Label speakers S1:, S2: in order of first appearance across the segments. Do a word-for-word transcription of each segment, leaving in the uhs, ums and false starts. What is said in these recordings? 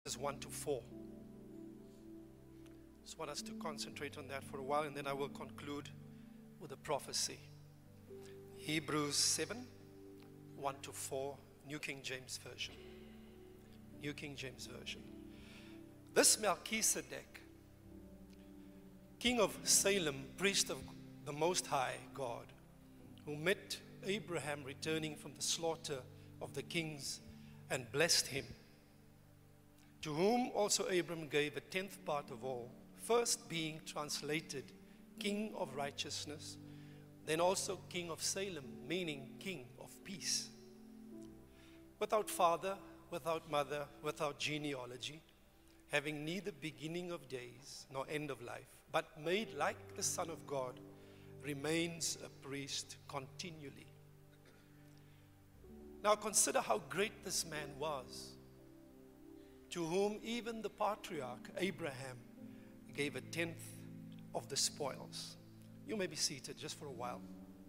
S1: one to four. Just want us to concentrate on that for a while, and then I will conclude with a prophecy. Hebrews seven, one to four, New King James Version. New King James Version. This Melchizedek, king of Salem, priest of the Most High God, who met Abraham returning from the slaughter of the kings and blessed him, to whom also Abram gave a tenth part of all, first being translated King of Righteousness, then also King of Salem, meaning King of Peace. Without father, without mother, without genealogy, having neither beginning of days nor end of life, but made like the Son of God, remains a priest continually. Now consider how great this man was, to whom even the patriarch Abraham gave a tenth of the spoils. You may be seated just for a while.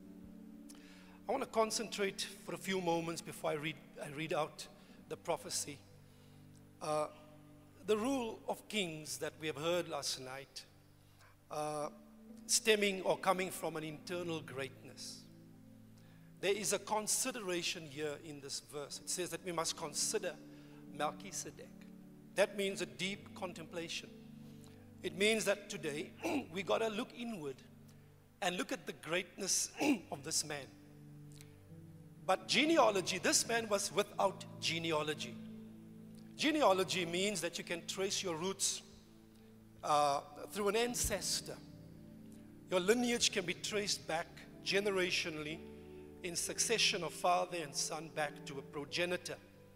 S1: I want to concentrate for a few moments before I read, I read out the prophecy. Uh, the rule of kings that we have heard last night, uh, stemming or coming from an internal greatness. There is a consideration here in this verse. It says that we must consider Melchizedek. That means a deep contemplation. It means that today we got to look inward and look at the greatness of this man. But genealogy, this man was without genealogy. Genealogy means that you can trace your roots uh, through an ancestor. Your lineage can be traced back generationally in succession of father and son back to a progenitor.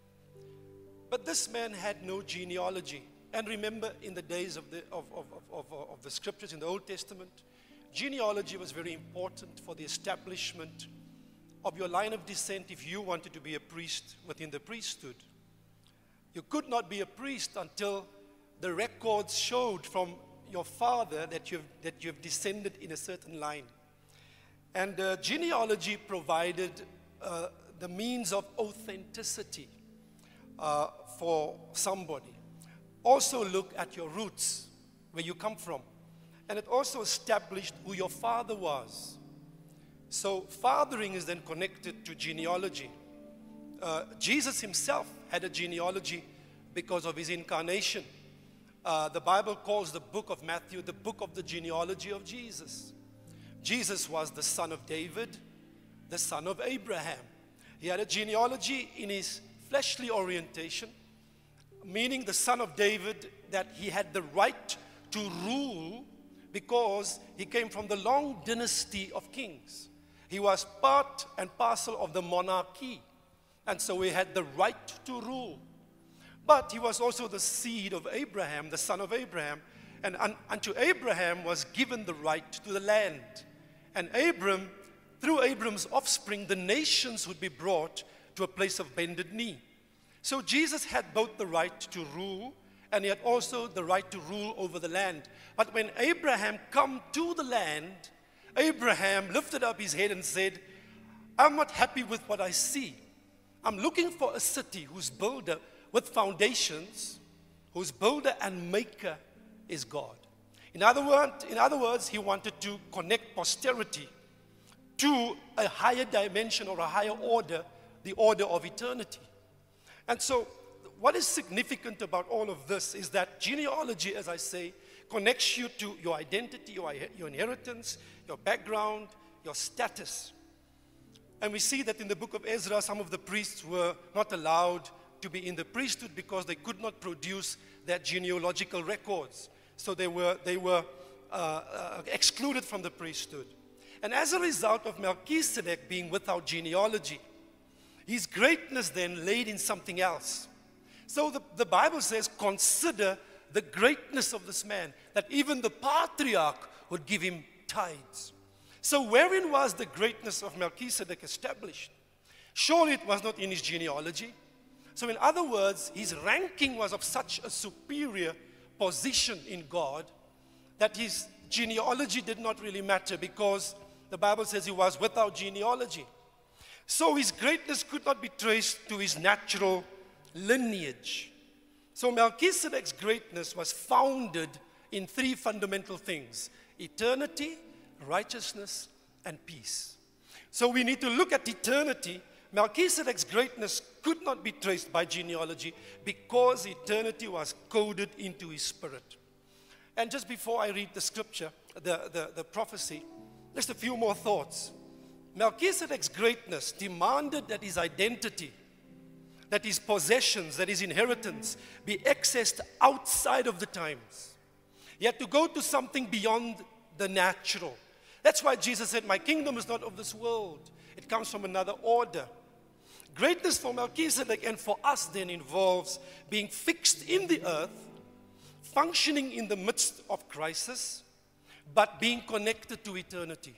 S1: But this man had no genealogy. And remember, in the days of the, of, of, of, of, of the scriptures in the Old Testament, genealogy was very important for the establishment of your line of descent if you wanted to be a priest within the priesthood. You could not be a priest until the records showed from your father that you've, that you've descended in a certain line. And uh, genealogy provided uh, the means of authenticity uh, for somebody. Also look at your roots, where you come from. And it also established who your father was. So fathering is then connected to genealogy. Uh, Jesus himself had a genealogy because of his incarnation. Uh, the Bible calls the book of Matthew the book of the genealogy of Jesus. Jesus was the son of David, the son of Abraham. He had a genealogy in his fleshly orientation, meaning the son of David, that he had the right to rule because he came from the long dynasty of kings. He was part and parcel of the monarchy, and so he had the right to rule. But he was also the seed of Abraham, the son of Abraham, and un- unto Abraham was given the right to the land. And Abram, through Abram's offspring, the nations would be brought to a place of bended knee. So Jesus had both the right to rule, and he had also the right to rule over the land. But when Abraham come to the land, Abraham lifted up his head and said, I'm not happy with what I see. I'm looking for a city whose builder with foundations, whose builder and maker is God. In other words, in other words, he wanted to connect posterity to a higher dimension or a higher order, the order of eternity. And so what is significant about all of this is that genealogy, as I say, connects you to your identity, your, your inheritance, your background, your status. And we see that in the book of Ezra, some of the priests were not allowed to be in the priesthood because they could not produce their genealogical records. So they were, they were uh, uh, excluded from the priesthood. And as a result of Melchizedek being without genealogy, his greatness then laid in something else. So the, the Bible says, consider the greatness of this man, that even the patriarch would give him tithes. So wherein was the greatness of Melchizedek established? Surely it was not in his genealogy. So in other words, his ranking was of such a superior position in God that his genealogy did not really matter, because the Bible says he was without genealogy. So his greatness could not be traced to his natural lineage. So Melchizedek's greatness was founded in three fundamental things: eternity, righteousness, and peace. So we need to look at eternity. Melchizedek's greatness could not be traced by genealogy because eternity was coded into his spirit. And just before I read the scripture, the, the, the prophecy, just a few more thoughts. Melchizedek's greatness demanded that his identity, that his possessions, that his inheritance be accessed outside of the times. He had to go to something beyond the natural. That's why Jesus said, my kingdom is not of this world. It comes from another order. Greatness for Melchizedek and for us then involves being fixed in the earth, functioning in the midst of crisis, but being connected to eternity.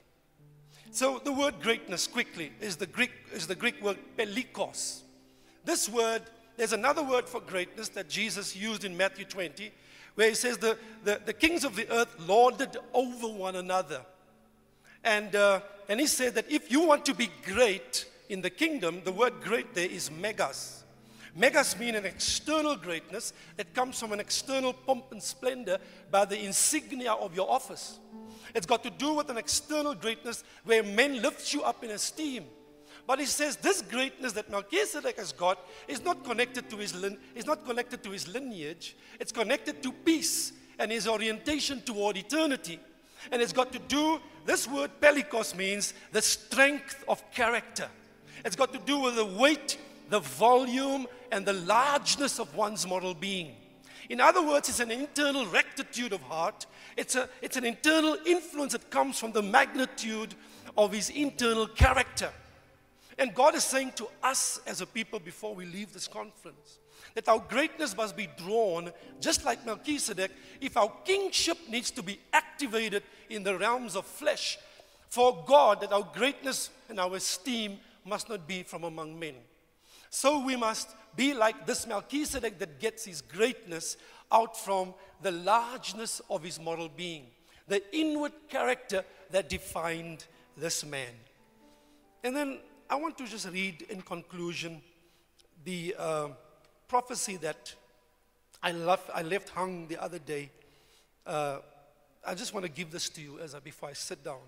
S1: So the word greatness, quickly, is the Greek, is the Greek word pelikos. This word, there's another word for greatness that Jesus used in Matthew twenty, where he says the, the, the kings of the earth lorded over one another. And, uh, and he said that if you want to be great in the kingdom, the word great there is megas. Megas mean an external greatness that comes from an external pomp and splendor by the insignia of your office. It's got to do with an external greatness where men lift you up in esteem. But he says this greatness that Melchizedek has got is not connected to his lin- is not connected to his lineage. It's connected to peace and his orientation toward eternity. And it's got to do, this word pelikos means the strength of character. It's got to do with the weight, the volume, and the largeness of one's moral being. In other words, it's an internal rectitude of heart. It's, a, it's an internal influence that comes from the magnitude of his internal character. And God is saying to us as a people before we leave this conference, that our greatness must be drawn, just like Melchizedek, if our kingship needs to be activated in the realms of flesh, for God, that our greatness and our esteem must not be from among men. So we must be like this Melchizedek that gets his greatness out from the largeness of his moral being, the inward character that defined this man. And then I want to just read in conclusion the uh, prophecy that I, love, I left hung the other day. Uh, I just want to give this to you as I, before I sit down.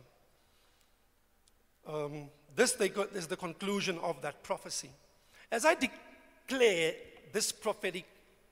S1: Um, this, they got, this is the conclusion of that prophecy. As I declare this prophetic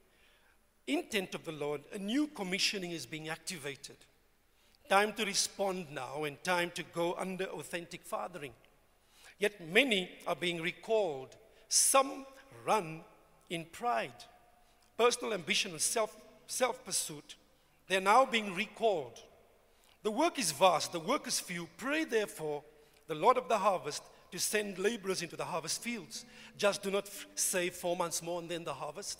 S1: intent of the Lord, a new commissioning is being activated. Time to respond now and time to go under authentic fathering. Yet many are being recalled. Some run in pride, personal ambition, and self, self-pursuit. They're now being recalled. The work is vast, the work is few. Pray therefore, the Lord of the harvest, to send laborers into the harvest fields. Just do not f- say four months more and then the harvest.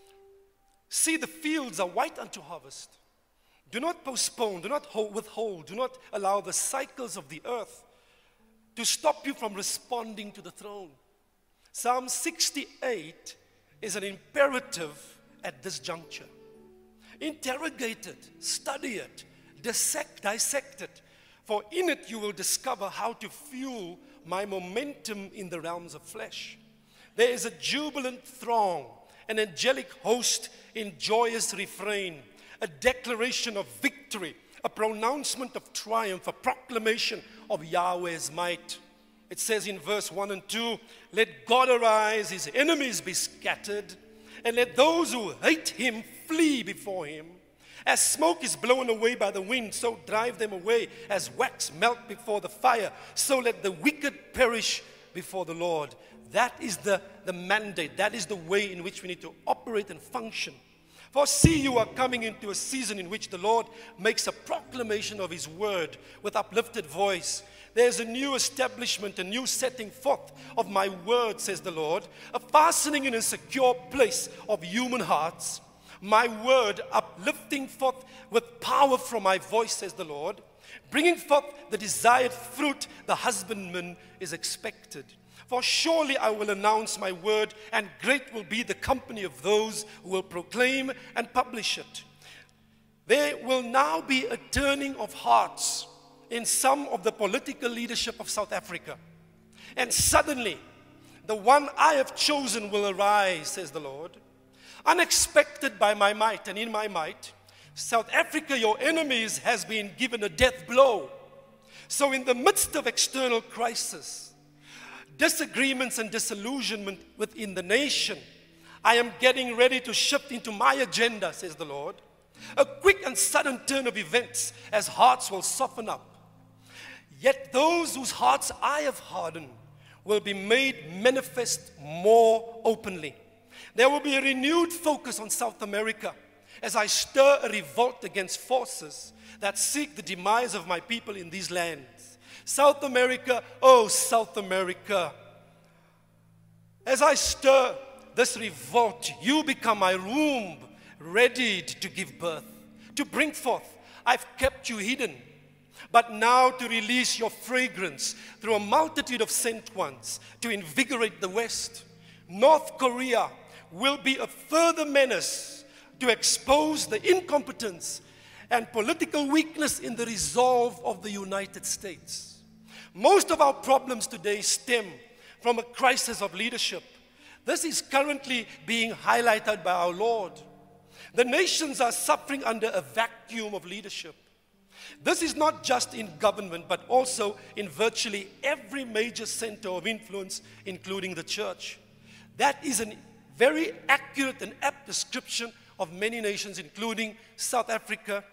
S1: See, the fields are white unto harvest. Do not postpone, do not hold, withhold, do not allow the cycles of the earth to stop you from responding to the throne. Psalm sixty-eight is an imperative at this juncture. Interrogate it, study it, dissect, dissect it, for in it you will discover how to fuel my momentum in the realms of flesh. There is a jubilant throng, an angelic host in joyous refrain, a declaration of victory, a pronouncement of triumph, a proclamation of Yahweh's might. It says in verse one and two, let God arise, his enemies be scattered, and let those who hate him flee before him. As smoke is blown away by the wind, so drive them away. As wax melt before the fire, so let the wicked perish before the Lord. That is the, the mandate. That is the way in which we need to operate and function. For see, you are coming into a season in which the Lord makes a proclamation of his word with uplifted voice. There's a new establishment, a new setting forth of my word, says the Lord, a fastening in a secure place of human hearts. My word uplifting forth with power from my voice, says the Lord, bringing forth the desired fruit the husbandman is expected. For surely I will announce my word, and great will be the company of those who will proclaim and publish it. There will now be a turning of hearts in some of the political leadership of South Africa. And suddenly, the one I have chosen will arise, says the Lord. Unexpected by my might and in my might, South Africa, your enemies, has been given a death blow. So in the midst of external crisis, disagreements and disillusionment within the nation, I am getting ready to shift into my agenda, says the Lord. A quick and sudden turn of events as hearts will soften up. Yet those whose hearts I have hardened will be made manifest more openly. There will be a renewed focus on South America as I stir a revolt against forces that seek the demise of my people in these lands. South America, oh South America, as I stir this revolt, you become my womb, ready to give birth, to bring forth. I've kept you hidden, but now to release your fragrance through a multitude of sent ones to invigorate the West. North Korea will be a further menace to expose the incompetence and political weakness in the resolve of the United States. Most of our problems today stem from a crisis of leadership. This is currently being highlighted by our Lord. The nations are suffering under a vacuum of leadership. This is not just in government, but also in virtually every major center of influence, including the church. That is a very accurate and apt description of many nations, including South Africa.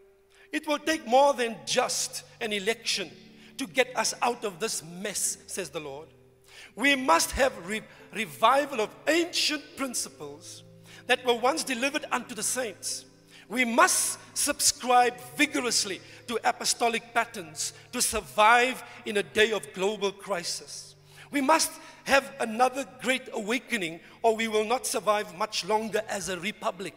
S1: It will take more than just an election to get us out of this mess, says the Lord. We must have re revival of ancient principles that were once delivered unto the saints. We must subscribe vigorously to apostolic patterns to survive in a day of global crisis. We must have another great awakening, or we will not survive much longer as a republic.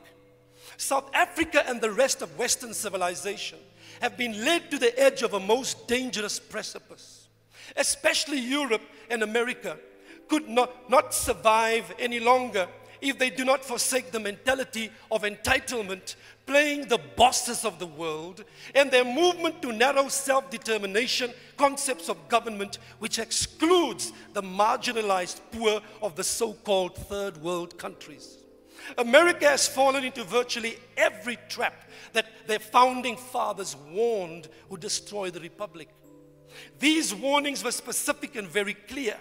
S1: South Africa and the rest of Western civilization have been led to the edge of a most dangerous precipice. Especially Europe and America could not, not survive any longer if they do not forsake the mentality of entitlement, playing the bosses of the world, and their movement to narrow self-determination concepts of government which excludes the marginalized poor of the so-called third world countries. America has fallen into virtually every trap that their founding fathers warned would destroy the republic. These warnings were specific and very clear.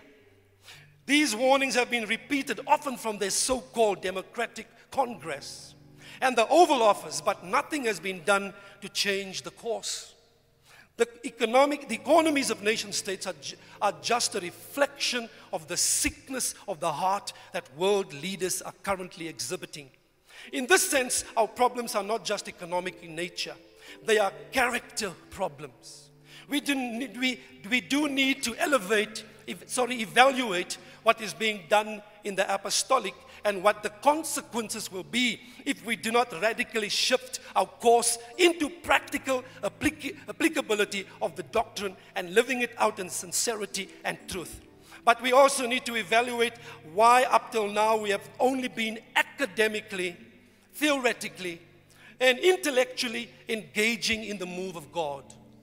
S1: These warnings have been repeated often from their so-called Democratic Congress and the Oval Office, but nothing has been done to change the course. The, economic, the economies of nation states are, ju are just a reflection of the sickness of the heart that world leaders are currently exhibiting. In this sense, our problems are not just economic in nature. They are character problems. We do need, we, we do need to elevate, sorry, evaluate what is being done in the apostolic and what the consequences will be if we do not radically shift our course into practical applic applicability of the doctrine and living it out in sincerity and truth. But we also need to evaluate why up till now we have only been academically, theoretically, and intellectually engaging in the move of God.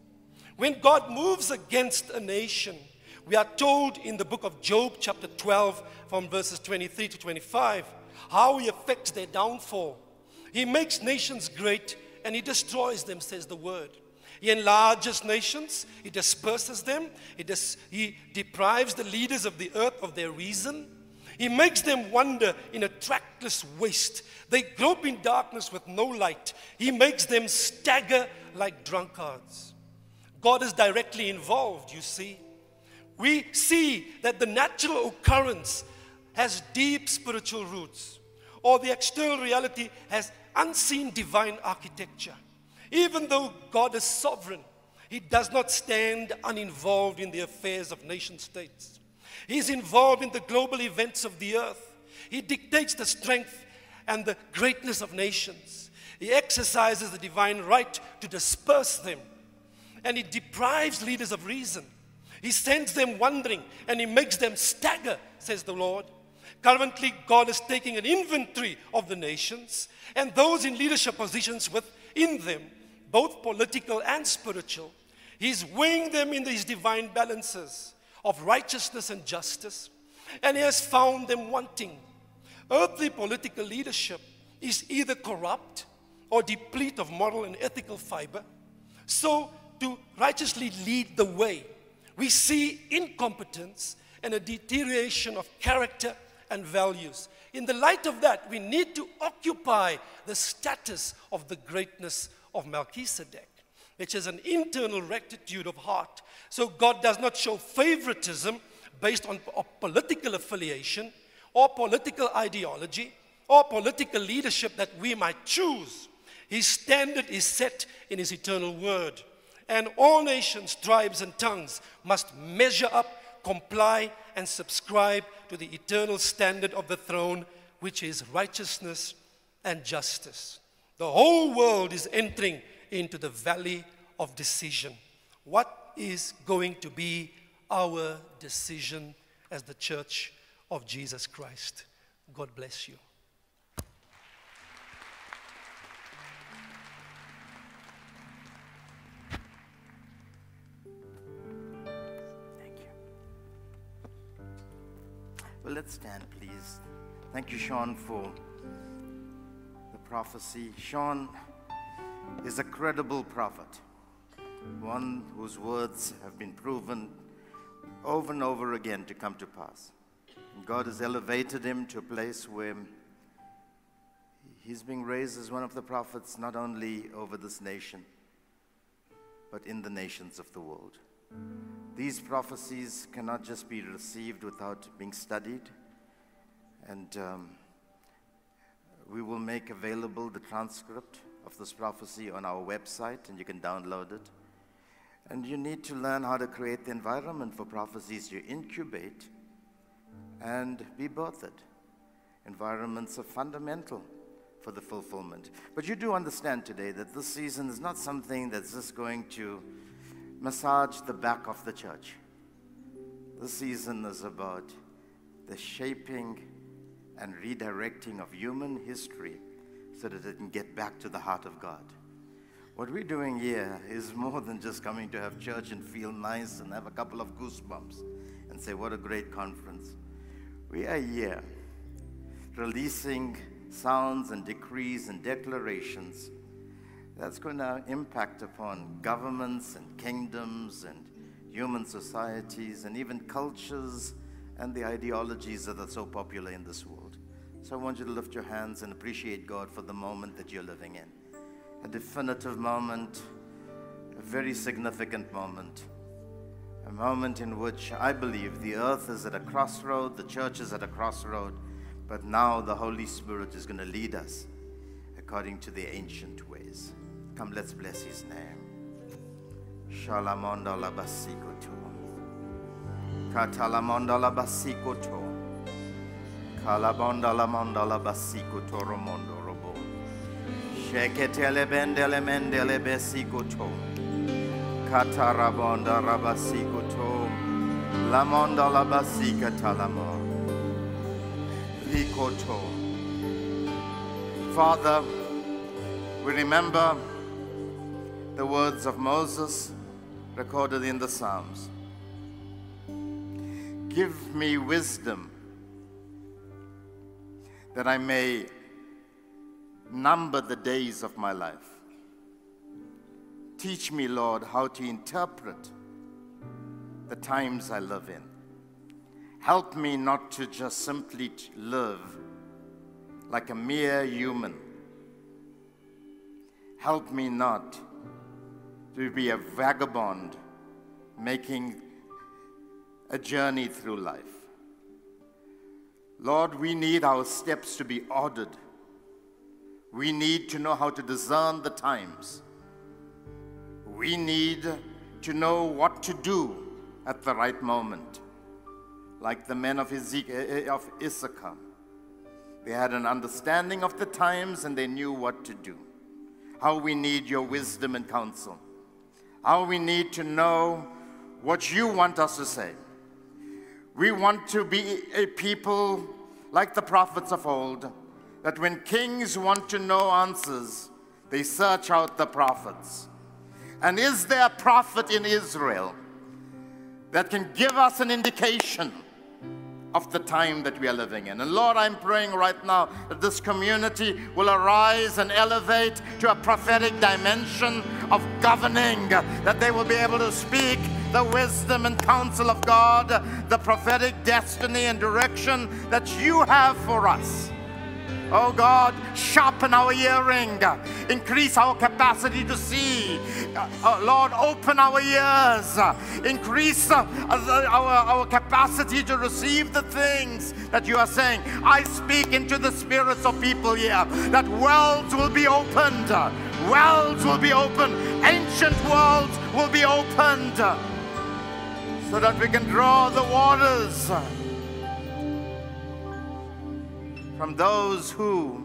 S1: When God moves against a nation, we are told in the book of Job, chapter twelve, from verses twenty-three to twenty-five, how he affects their downfall. He makes nations great and he destroys them, says the word. He enlarges nations, he disperses them, he, dis he deprives the leaders of the earth of their reason. He makes them wander in a trackless waste. They grope in darkness with no light. He makes them stagger like drunkards. God is directly involved, you see. We see that the natural occurrence has deep spiritual roots, or the external reality has unseen divine architecture. Even though God is sovereign, he does not stand uninvolved in the affairs of nation states. He is involved in the global events of the earth. He dictates the strength and the greatness of nations. He exercises the divine right to disperse them, and he deprives leaders of reason. He sends them wandering and he makes them stagger, says the Lord. Currently, God is taking an inventory of the nations and those in leadership positions within them, both political and spiritual. He's weighing them in these divine balances of righteousness and justice, and he has found them wanting. Earthly political leadership is either corrupt or deplete of moral and ethical fiber. So, to righteously lead the way, we see incompetence and a deterioration of character and values. In the light of that, we need to occupy the status of the greatness of Melchizedek, which is an internal rectitude of heart. So God does not show favoritism based on a political affiliation or political ideology or political leadership that we might choose. His standard is set in His eternal word. And all nations, tribes, and tongues must measure up, comply, and subscribe to the eternal standard of the throne, which is righteousness and justice. The whole world is entering into the valley of decision. What is going to be our decision as the Church of Jesus Christ? God bless you.
S2: Well, let's stand, please. Thank you, Sean, for the prophecy. Sean is a credible prophet, one whose words have been proven over and over again to come to pass. And God has elevated him to a place where he's being raised as one of the prophets, not only over this nation, but in the nations of the world. These prophecies cannot just be received without being studied, and um, we will make available the transcript of this prophecy on our website, and you can download it. And you need to learn how to create the environment for prophecies you incubate and be birthed. Environments are fundamental for the fulfillment. But you do understand today that this season is not something that's just going to massage the back of the church. This season is about the shaping and redirecting of human history so that it can get back to the heart of God. What we're doing here is more than just coming to have church and feel nice and have a couple of goosebumps and say, what a great conference. We are here releasing sounds and decrees and declarations that's going to impact upon governments and kingdoms and human societies and even cultures and the ideologies that are so popular in this world. So I want you to lift your hands and appreciate God for the moment that you're living in. A definitive moment, a very significant moment, a moment in which I believe the earth is at a crossroad, the church is at a crossroad, but now the Holy Spirit is going to lead us according to the ancient ways. Come, let's bless His name. Shalamonda la basikoto. Katalamonda la basikoto. Kalabonda la monda la basikoto romondo robo. Sheketele bendele mendele besikoto. Katarabonda rabasikoto. La monda la basika talamo. Likoto. Father, we remember the words of Moses recorded in the Psalms. Give me wisdom that I may number the days of my life. Teach me, Lord, how to interpret the times I live in. Help me not to just simply live like a mere human. Help me not to be a vagabond making a journey through life. Lord, we need our steps to be ordered. We need to know how to discern the times. We need to know what to do at the right moment. Like the men of Issachar, they had an understanding of the times and they knew what to do. How we need your wisdom and counsel. How we need to know what you want us to say. We want to be a people like the prophets of old, that when kings want to know answers, they search out the prophets. And is there a prophet in Israel that can give us an indication of the time that we are living in. And Lord, I'm praying right now that this community will arise and elevate to a prophetic dimension of governing, that they will be able to speak the wisdom and counsel of God, the prophetic destiny and direction that you have for us. Oh God, sharpen our hearing, increase our capacity to see. Uh, uh, Lord, open our ears, uh, increase uh, our, our capacity to receive the things that you are saying. I speak into the spirits of people here, that worlds will be opened, worlds will be opened, ancient worlds will be opened, so that we can draw the waters from those who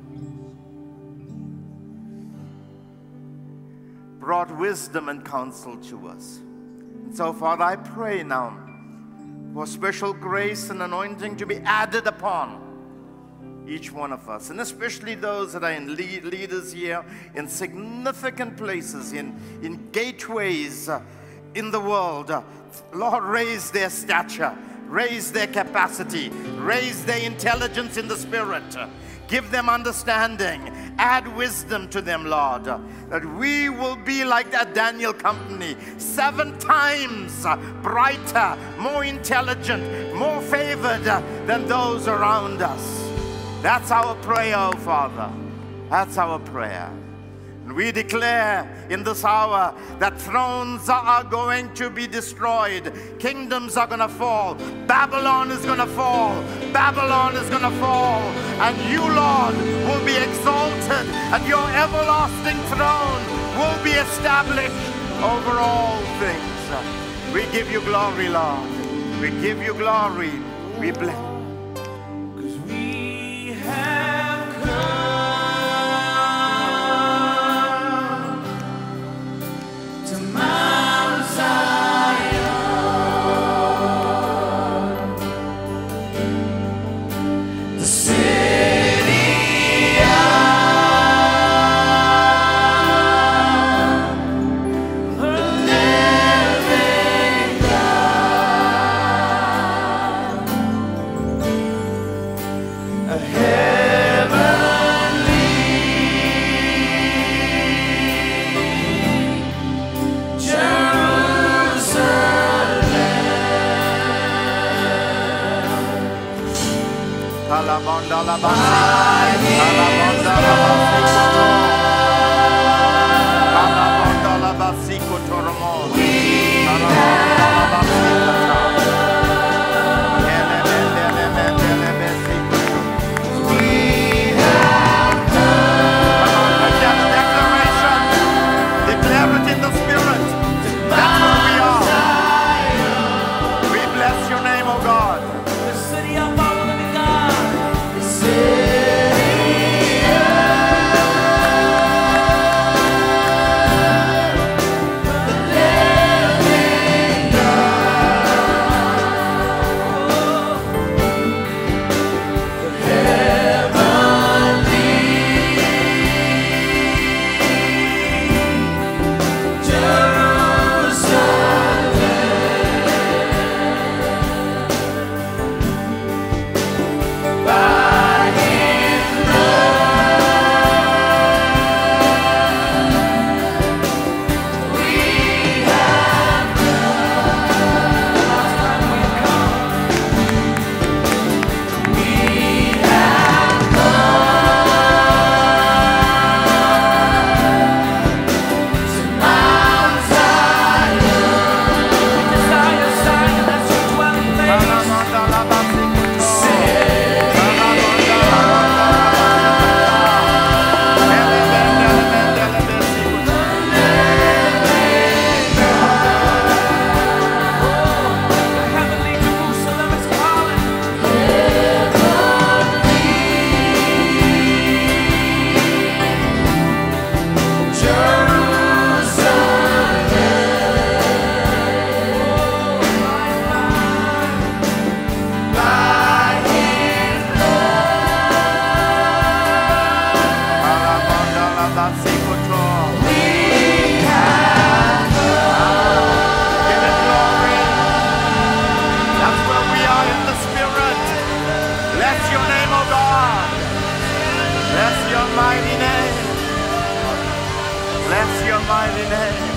S2: brought wisdom and counsel to us. And so, Father, I pray now for special grace and anointing to be added upon each one of us, and especially those that are in lead, leaders here in significant places, in, in gateways uh, in the world. Uh, Lord, raise their stature, raise their capacity, raise their intelligence in the spirit, give them understanding, add wisdom to them, Lord, that we will be like that Daniel company, seven times brighter, more intelligent, more favored than those around us. That's our prayer, oh Father. That's our prayer. And we declare in this hour that thrones are going to be destroyed. Kingdoms are going to fall. Babylon is going to fall. Babylon is going to fall. And you, Lord, will be exalted. And your everlasting throne will be established over all things. We give you glory, Lord. We give you glory. We bless.
S3: Because we have come to Mount Zion, the city of the living God, a heavenly
S2: Kalabonda la basi, kalabonda la basi koto, kalabonda la basi kotoromo, kalabonda la basi koto, elemende elemende elemesi koto. We have come. Come on, make that declaration. Declare it in the spirit. That's where we are. We bless your name, O God.
S3: the city of our living God, the city
S2: Give it glory. That's where we are in the spirit. mighty name.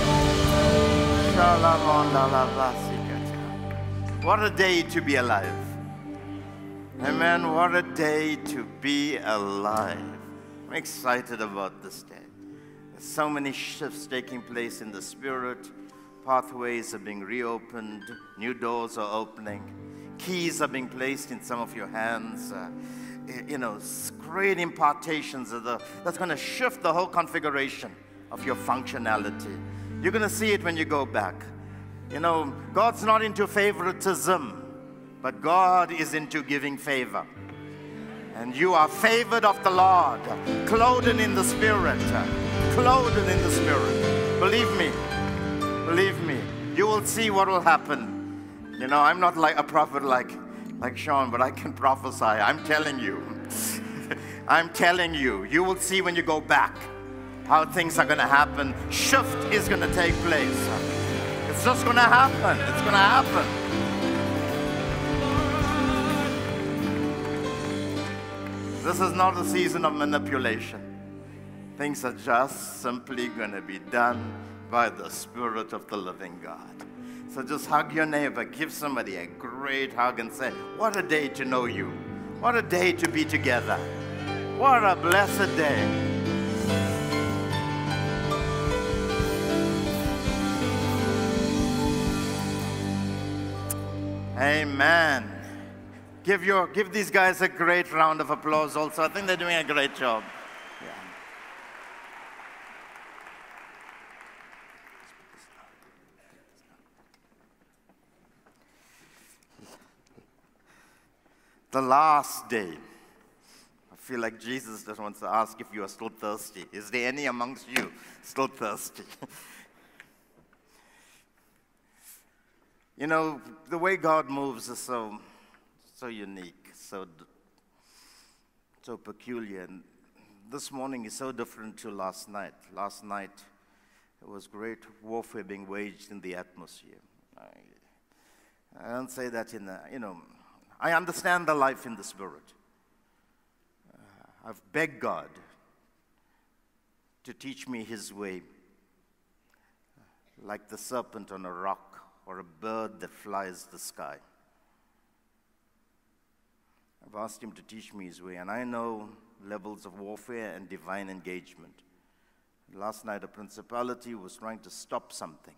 S2: What a day to be alive. Amen. What a day to be alive. I'm excited about this day. There's so many shifts taking place in the spirit. Pathways are being reopened. New doors are opening. Keys are being placed in some of your hands. Uh, you know, great impartations of the, that's going to shift the whole configuration of your functionality. You're going to see it when you go back. You know, God's not into favoritism, but God is into giving favor. And you are favored of the Lord, clothed in the Spirit, clothed in the Spirit. Believe me, believe me, you will see what will happen. You know, I'm not like a prophet like, like Sean, but I can prophesy. I'm telling you. I'm telling you. You will see when you go back how things are going to happen. Shift is going to take place. It's just going to happen. It's going to happen. This is not a season of manipulation. Things are just simply going to be done by the Spirit of the living God. So just hug your neighbor, give somebody a great hug and say, what a day to know you. What a day to be together. What a blessed day. Amen. Give, your, give these guys a great round of applause also. I think they're doing a great job. Yeah. The last day. I feel like Jesus just wants to ask if you are still thirsty. Is there any amongst you still thirsty? You know, the way God moves is so, so unique, so, so peculiar. And this morning is so different to last night. Last night, it was great warfare being waged in the atmosphere. I, I don't say that in a, you know, I understand the life in the Spirit. Uh, I've begged God to teach me His way, like the serpent on a rock or a bird that flies the sky. I've asked Him to teach me His way, and I know levels of warfare and divine engagement. Last night, a principality was trying to stop something.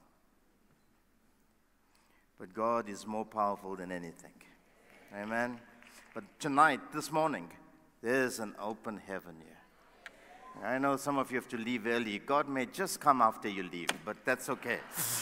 S2: But God is more powerful than anything. Amen. But tonight, this morning, there's an open heaven here. I know some of you have to leave early. God may just come after you leave, but that's okay.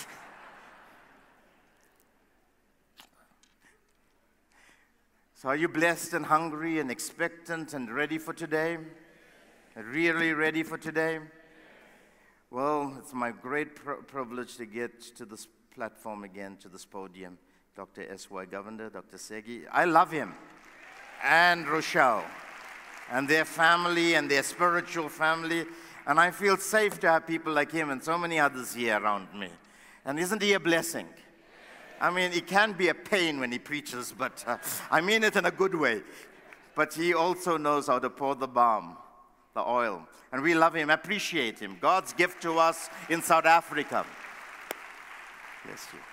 S2: So are you blessed and hungry and expectant and ready for today? Really ready for today? Well, it's my great pr privilege to get to this platform again, to this podium. Doctor S Y Govender, Doctor Segi. I love him. And Rochelle. And their family and their spiritual family. And I feel safe to have people like him and so many others here around me. And isn't he a blessing? I mean, it can be a pain when he preaches, but uh, I mean it in a good way. But he also knows how to pour the balm, the oil. And we love him, appreciate him. God's gift to us in South Africa. Bless you.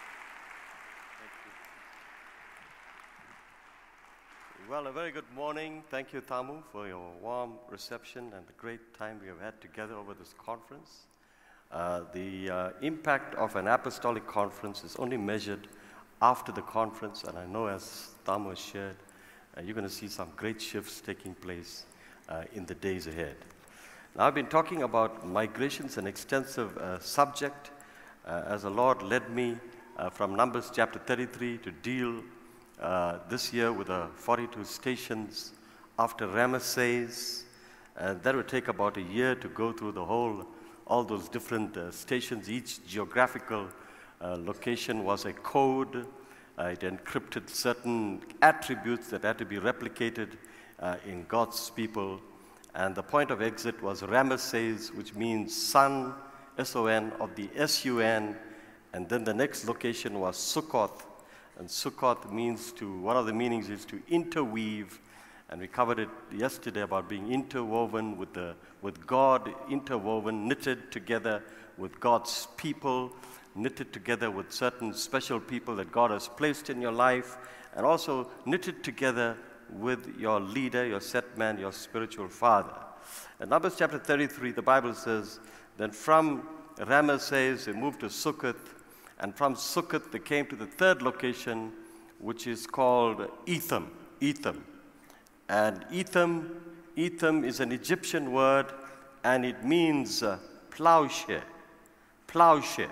S4: Well, a very good morning. Thank you, Tamu, for your warm reception and the great time we have had together over this conference. Uh, the uh, impact of an apostolic conference is only measured after the conference, and I know as Tamu has shared, uh, you're going to see some great shifts taking place uh, in the days ahead. Now, I've been talking about migrations, an extensive uh, subject, uh, as the Lord led me uh, from Numbers chapter thirty-three to deal Uh, this year with the forty-two stations after Ramesses. And that would take about a year to go through the whole, all those different uh, stations. Each geographical uh, location was a code. Uh, it encrypted certain attributes that had to be replicated uh, in God's people. And the point of exit was Ramesses, which means son, S O N, of the S U N. And then the next location was Sukkoth. And Sukkoth means to, one of the meanings is to interweave And we covered it yesterday about being interwoven with, the, with God, interwoven, knitted together with God's people, knitted together with certain special people that God has placed in your life, and also knitted together with your leader, your set man, your spiritual father. In Numbers chapter thirty-three, the Bible says, then from Ramesses they moved to Succoth, and from Succoth they came to the third location, which is called Etham. Etham. And Etham, Etham is an Egyptian word, and it means uh, plowshare. Plowshare.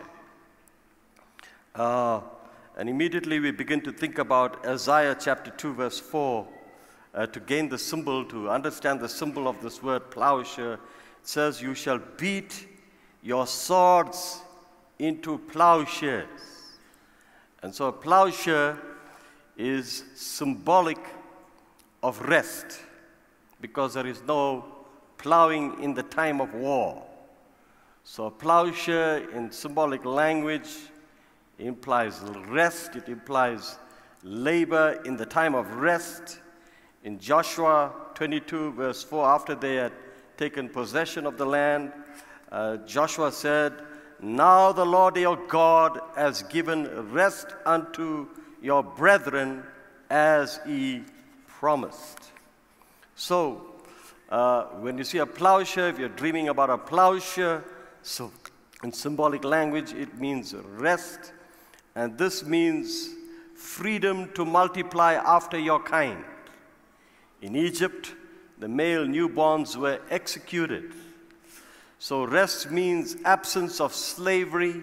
S4: Uh, and immediately we begin to think about Isaiah chapter two, verse four, uh, to gain the symbol, to understand the symbol of this word plowshare. It says, you shall beat your swords into plowshares. And so a plowshare is symbolic of rest, because there is no plowing in the time of war. So a plowshare in symbolic language implies rest, it implies labor in the time of rest. In Joshua twenty-two, verse four, after they had taken possession of the land, uh, Joshua said, now the Lord your God has given rest unto your brethren as he promised. So, uh, when you see a plowshare, if you're dreaming about a plowshare, so in symbolic language, it means rest, and this means freedom to multiply after your kind. In Egypt, the male newborns were executed. So rest means absence of slavery,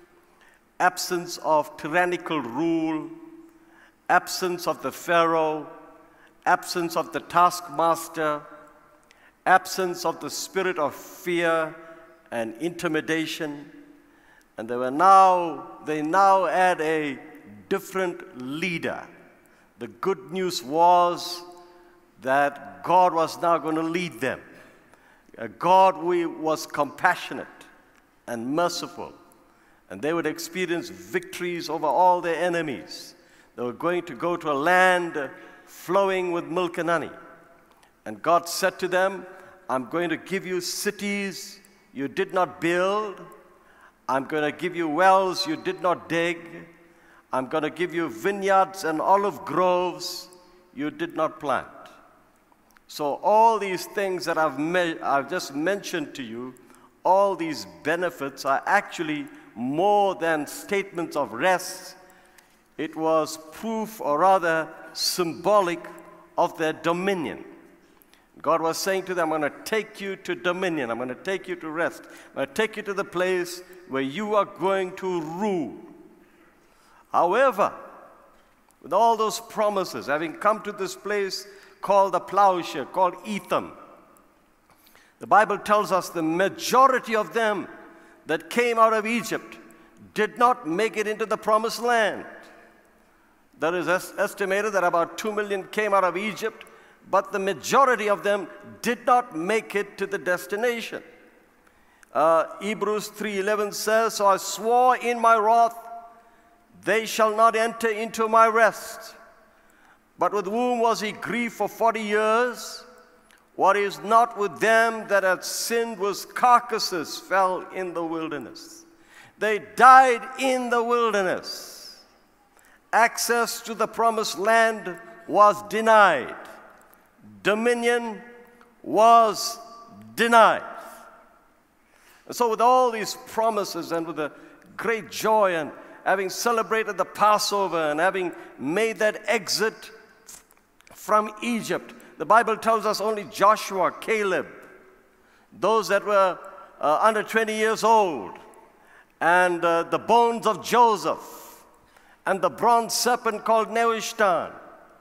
S4: absence of tyrannical rule, absence of the Pharaoh, absence of the taskmaster, absence of the spirit of fear and intimidation. And they were now, they now had a different leader. The good news was that God was now going to lead them. A God who was compassionate and merciful. And they would experience victories over all their enemies. They were going to go to a land flowing with milk and honey. And God said to them, I'm going to give you cities you did not build. I'm going to give you wells you did not dig. I'm going to give you vineyards and olive groves you did not plant. So all these things that I've, I've just mentioned to you, all these benefits are actually more than statements of rest. It was proof, or rather symbolic, of their dominion. God was saying to them, I'm going to take you to dominion. I'm going to take you to rest. I'm going to take you to the place where you are going to rule. However, with all those promises, having come to this place called the plowshare, called Etham, the Bible tells us the majority of them that came out of Egypt did not make it into the promised land. There is estimated that about two million came out of Egypt, but the majority of them did not make it to the destination. Uh, Hebrews three eleven says, so I swore in my wrath, they shall not enter into my rest. But with whom was he grieved for forty years? What is not with them that had sinned was carcasses fell in the wilderness. They died in the wilderness. Access to the promised land was denied. Dominion was denied. And so with all these promises and with the great joy and having celebrated the Passover and having made that exit from Egypt, the Bible tells us only Joshua, Caleb, those that were uh, under twenty years old, and uh, the bones of Joseph, and the bronze serpent called Nehushtan.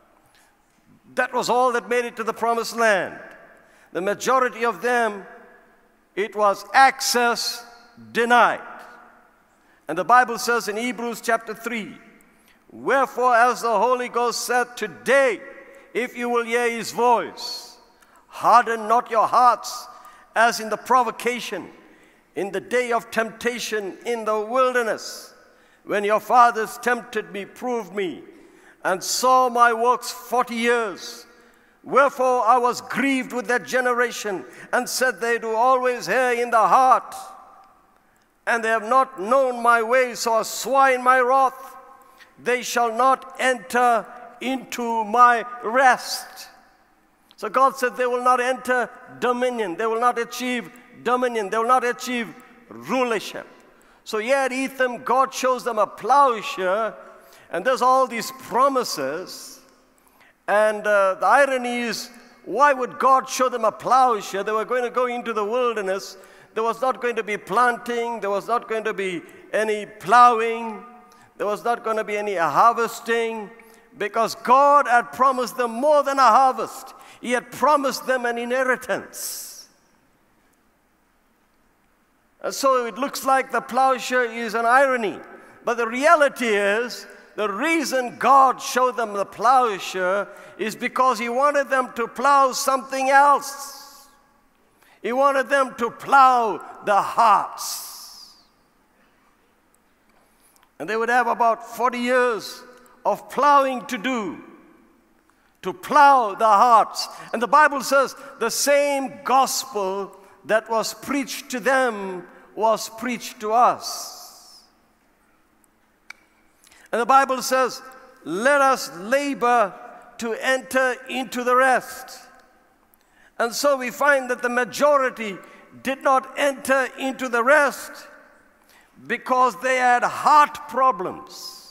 S4: That was all that made it to the promised land. The majority of them, it was access denied. And the Bible says in Hebrews chapter three, wherefore as the Holy Ghost said, today, if you will hear his voice, harden not your hearts as in the provocation, in the day of temptation in the wilderness, when your fathers tempted me, proved me, and saw my works forty years. Wherefore I was grieved with that generation, and said, they do always err in the heart, and they have not known my ways, so I swore in my wrath, they shall not enter into my rest. So God said they will not enter dominion, they will not achieve dominion, they will not achieve rulership. So here at Etham, God shows them a plowshare, and there's all these promises. And uh, the irony is, why would God show them a plowshare? They were going to go into the wilderness. There was not going to be planting. There was not going to be any plowing. There was not going to be any harvesting, because God had promised them more than a harvest. He had promised them an inheritance. And so it looks like the plowshare is an irony. But the reality is, the reason God showed them the plowshare is because He wanted them to plow something else. He wanted them to plow the hearts. And they would have about forty years of plowing to do, to plow the hearts. And the Bible says the same gospel that was preached to them was preached to us. And the Bible says, let us labor to enter into the rest. And so we find that the majority did not enter into the rest because they had heart problems.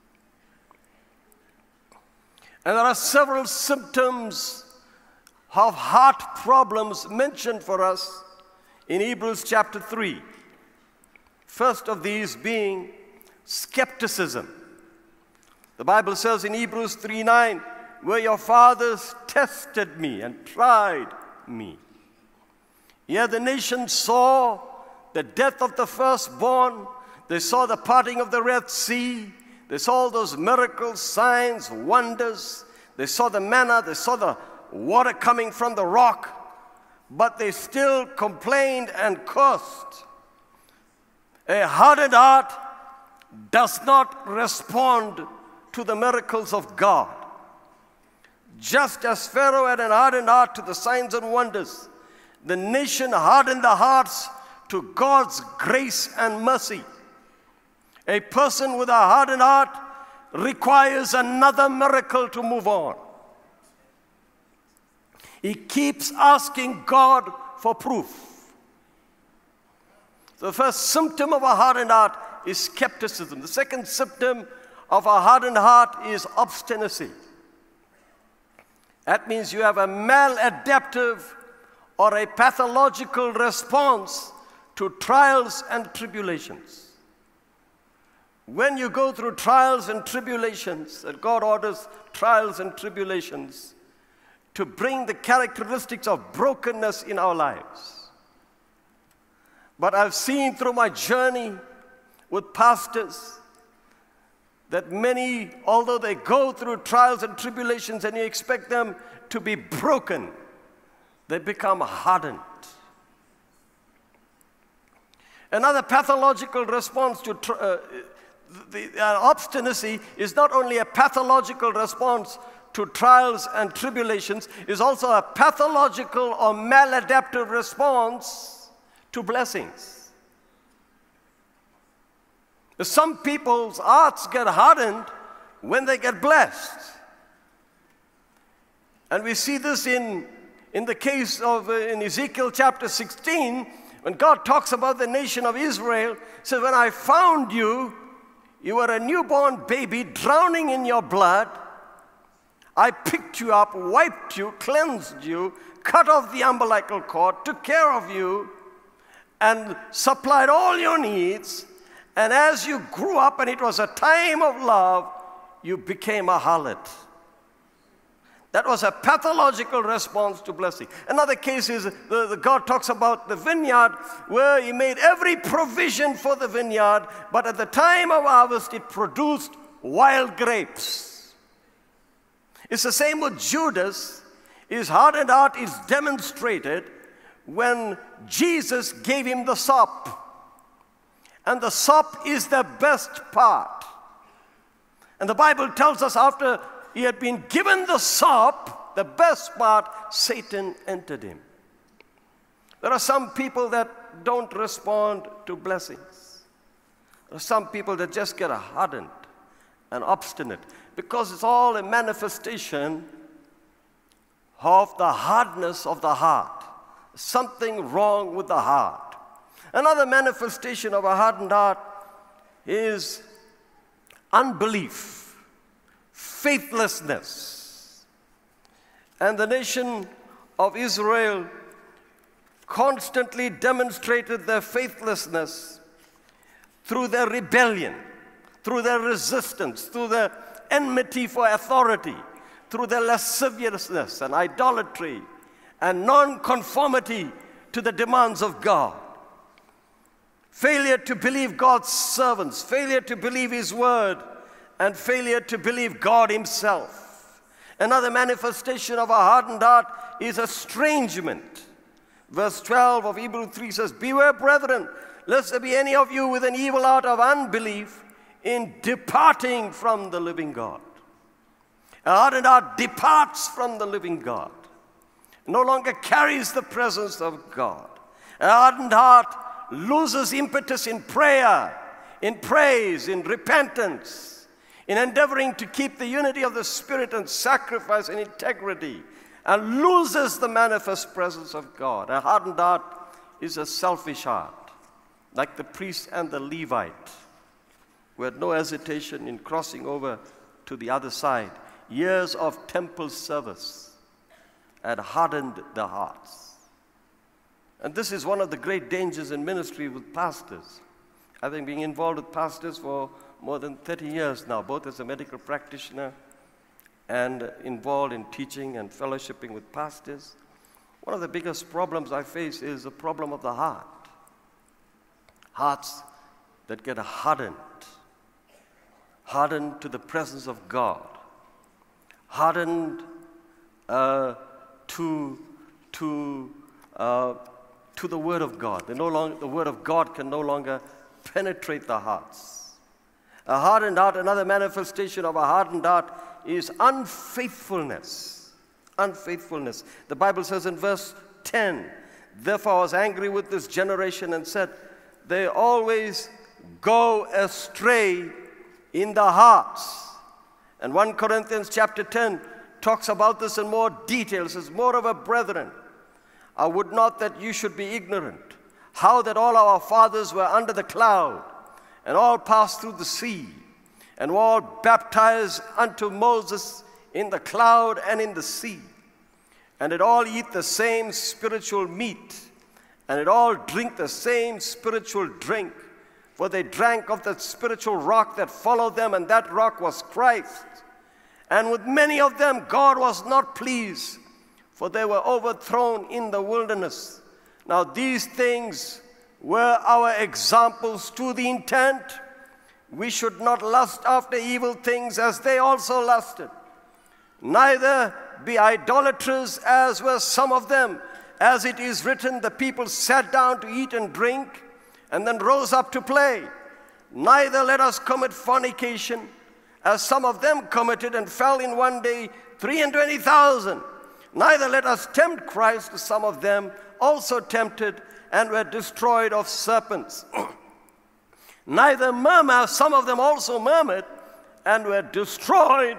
S4: And there are several symptoms of heart problems mentioned for us in Hebrews chapter three. First of these being skepticism. The Bible says in Hebrews three nine, where your fathers tested me and tried me. Here the nation saw the death of the firstborn. They saw the parting of the Red Sea. They saw all those miracles, signs, wonders. They saw the manna. They saw the water coming from the rock. But they still complained and cursed. A hardened heart does not respond to the miracles of God. Just as Pharaoh had an hardened heart to the signs and wonders, the nation hardened the hearts to God's grace and mercy. A person with a hardened heart requires another miracle to move on. He keeps asking God for proof. The first symptom of a hardened heart is skepticism. The second symptom of a hardened heart is obstinacy. That means you have a maladaptive or a pathological response to trials and tribulations. When you go through trials and tribulations, and God orders trials and tribulations to bring the characteristics of brokenness in our lives. But I've seen through my journey with pastors that many, although they go through trials and tribulations and you expect them to be broken, they become hardened. Another pathological response to tr- uh, the, the uh, obstinacy is not only a pathological response to trials and tribulations, is also a pathological or maladaptive response to blessings. Some people's hearts get hardened when they get blessed. And we see this in, in the case of uh, in Ezekiel chapter sixteen, when God talks about the nation of Israel. He says, when I found you, you were a newborn baby drowning in your blood. I picked you up, wiped you, cleansed you, cut off the umbilical cord, took care of you, and supplied all your needs. And as you grew up and it was a time of love, you became a harlot. That was a pathological response to blessing. Another case is the, the God talks about the vineyard, where He made every provision for the vineyard, but at the time of harvest it produced wild grapes. It's the same with Judas. His hardened heart is demonstrated when Jesus gave him the sop. And the sop is the best part. And the Bible tells us after he had been given the sop, the best part, Satan entered him. There are some people that don't respond to blessings. There are some people that just get hardened and obstinate because it's all a manifestation of the hardness of the heart. Something wrong with the heart. Another manifestation of a hardened heart is unbelief, faithlessness. And the nation of Israel constantly demonstrated their faithlessness through their rebellion, through their resistance, through their enmity for authority, through their lasciviousness and idolatry and non-conformity to the demands of God. Failure to believe God's servants, failure to believe His word, and failure to believe God Himself. Another manifestation of a hardened heart is estrangement. Verse twelve of Hebrews three says, "Beware, brethren, lest there be any of you with an evil heart of unbelief in departing from the living God." A hardened heart departs from the living God, no longer carries the presence of God. A hardened heart loses impetus in prayer, in praise, in repentance, in endeavoring to keep the unity of the Spirit and sacrifice and integrity, and loses the manifest presence of God. A hardened heart is a selfish heart, like the priest and the Levite, who had no hesitation in crossing over to the other side. Years of temple service had hardened their hearts. And this is one of the great dangers in ministry with pastors. I've been being involved with pastors for more than thirty years now, both as a medical practitioner and involved in teaching and fellowshipping with pastors. One of the biggest problems I face is the problem of the heart. Hearts that get hardened, hardened to the presence of God, hardened uh, to, to, uh, to the Word of God. They no longer, the Word of God can no longer penetrate the hearts. A hardened heart, another manifestation of a hardened heart is unfaithfulness. Unfaithfulness. The Bible says in verse ten, "Therefore I was angry with this generation and said, they always go astray in the hearts." And First Corinthians chapter ten talks about this in more detail. It says, "Moreover, brethren, I would not that you should be ignorant, how that all our fathers were under the cloud, and all passed through the sea, and were all baptized unto Moses in the cloud and in the sea, and did all eat the same spiritual meat, and did all drink the same spiritual drink, for they drank of the spiritual rock that followed them, and that rock was Christ. And with many of them God was not pleased, for they were overthrown in the wilderness. Now these things were our examples, to the intent we should not lust after evil things as they also lusted. Neither be idolaters as were some of them. As it is written, the people sat down to eat and drink, and then rose up to play. Neither let us commit fornication, as some of them committed, and fell in one day three and twenty thousand. Neither let us tempt Christ, as some of them also tempted, and were destroyed of serpents. Neither murmur, some of them also murmured, and were destroyed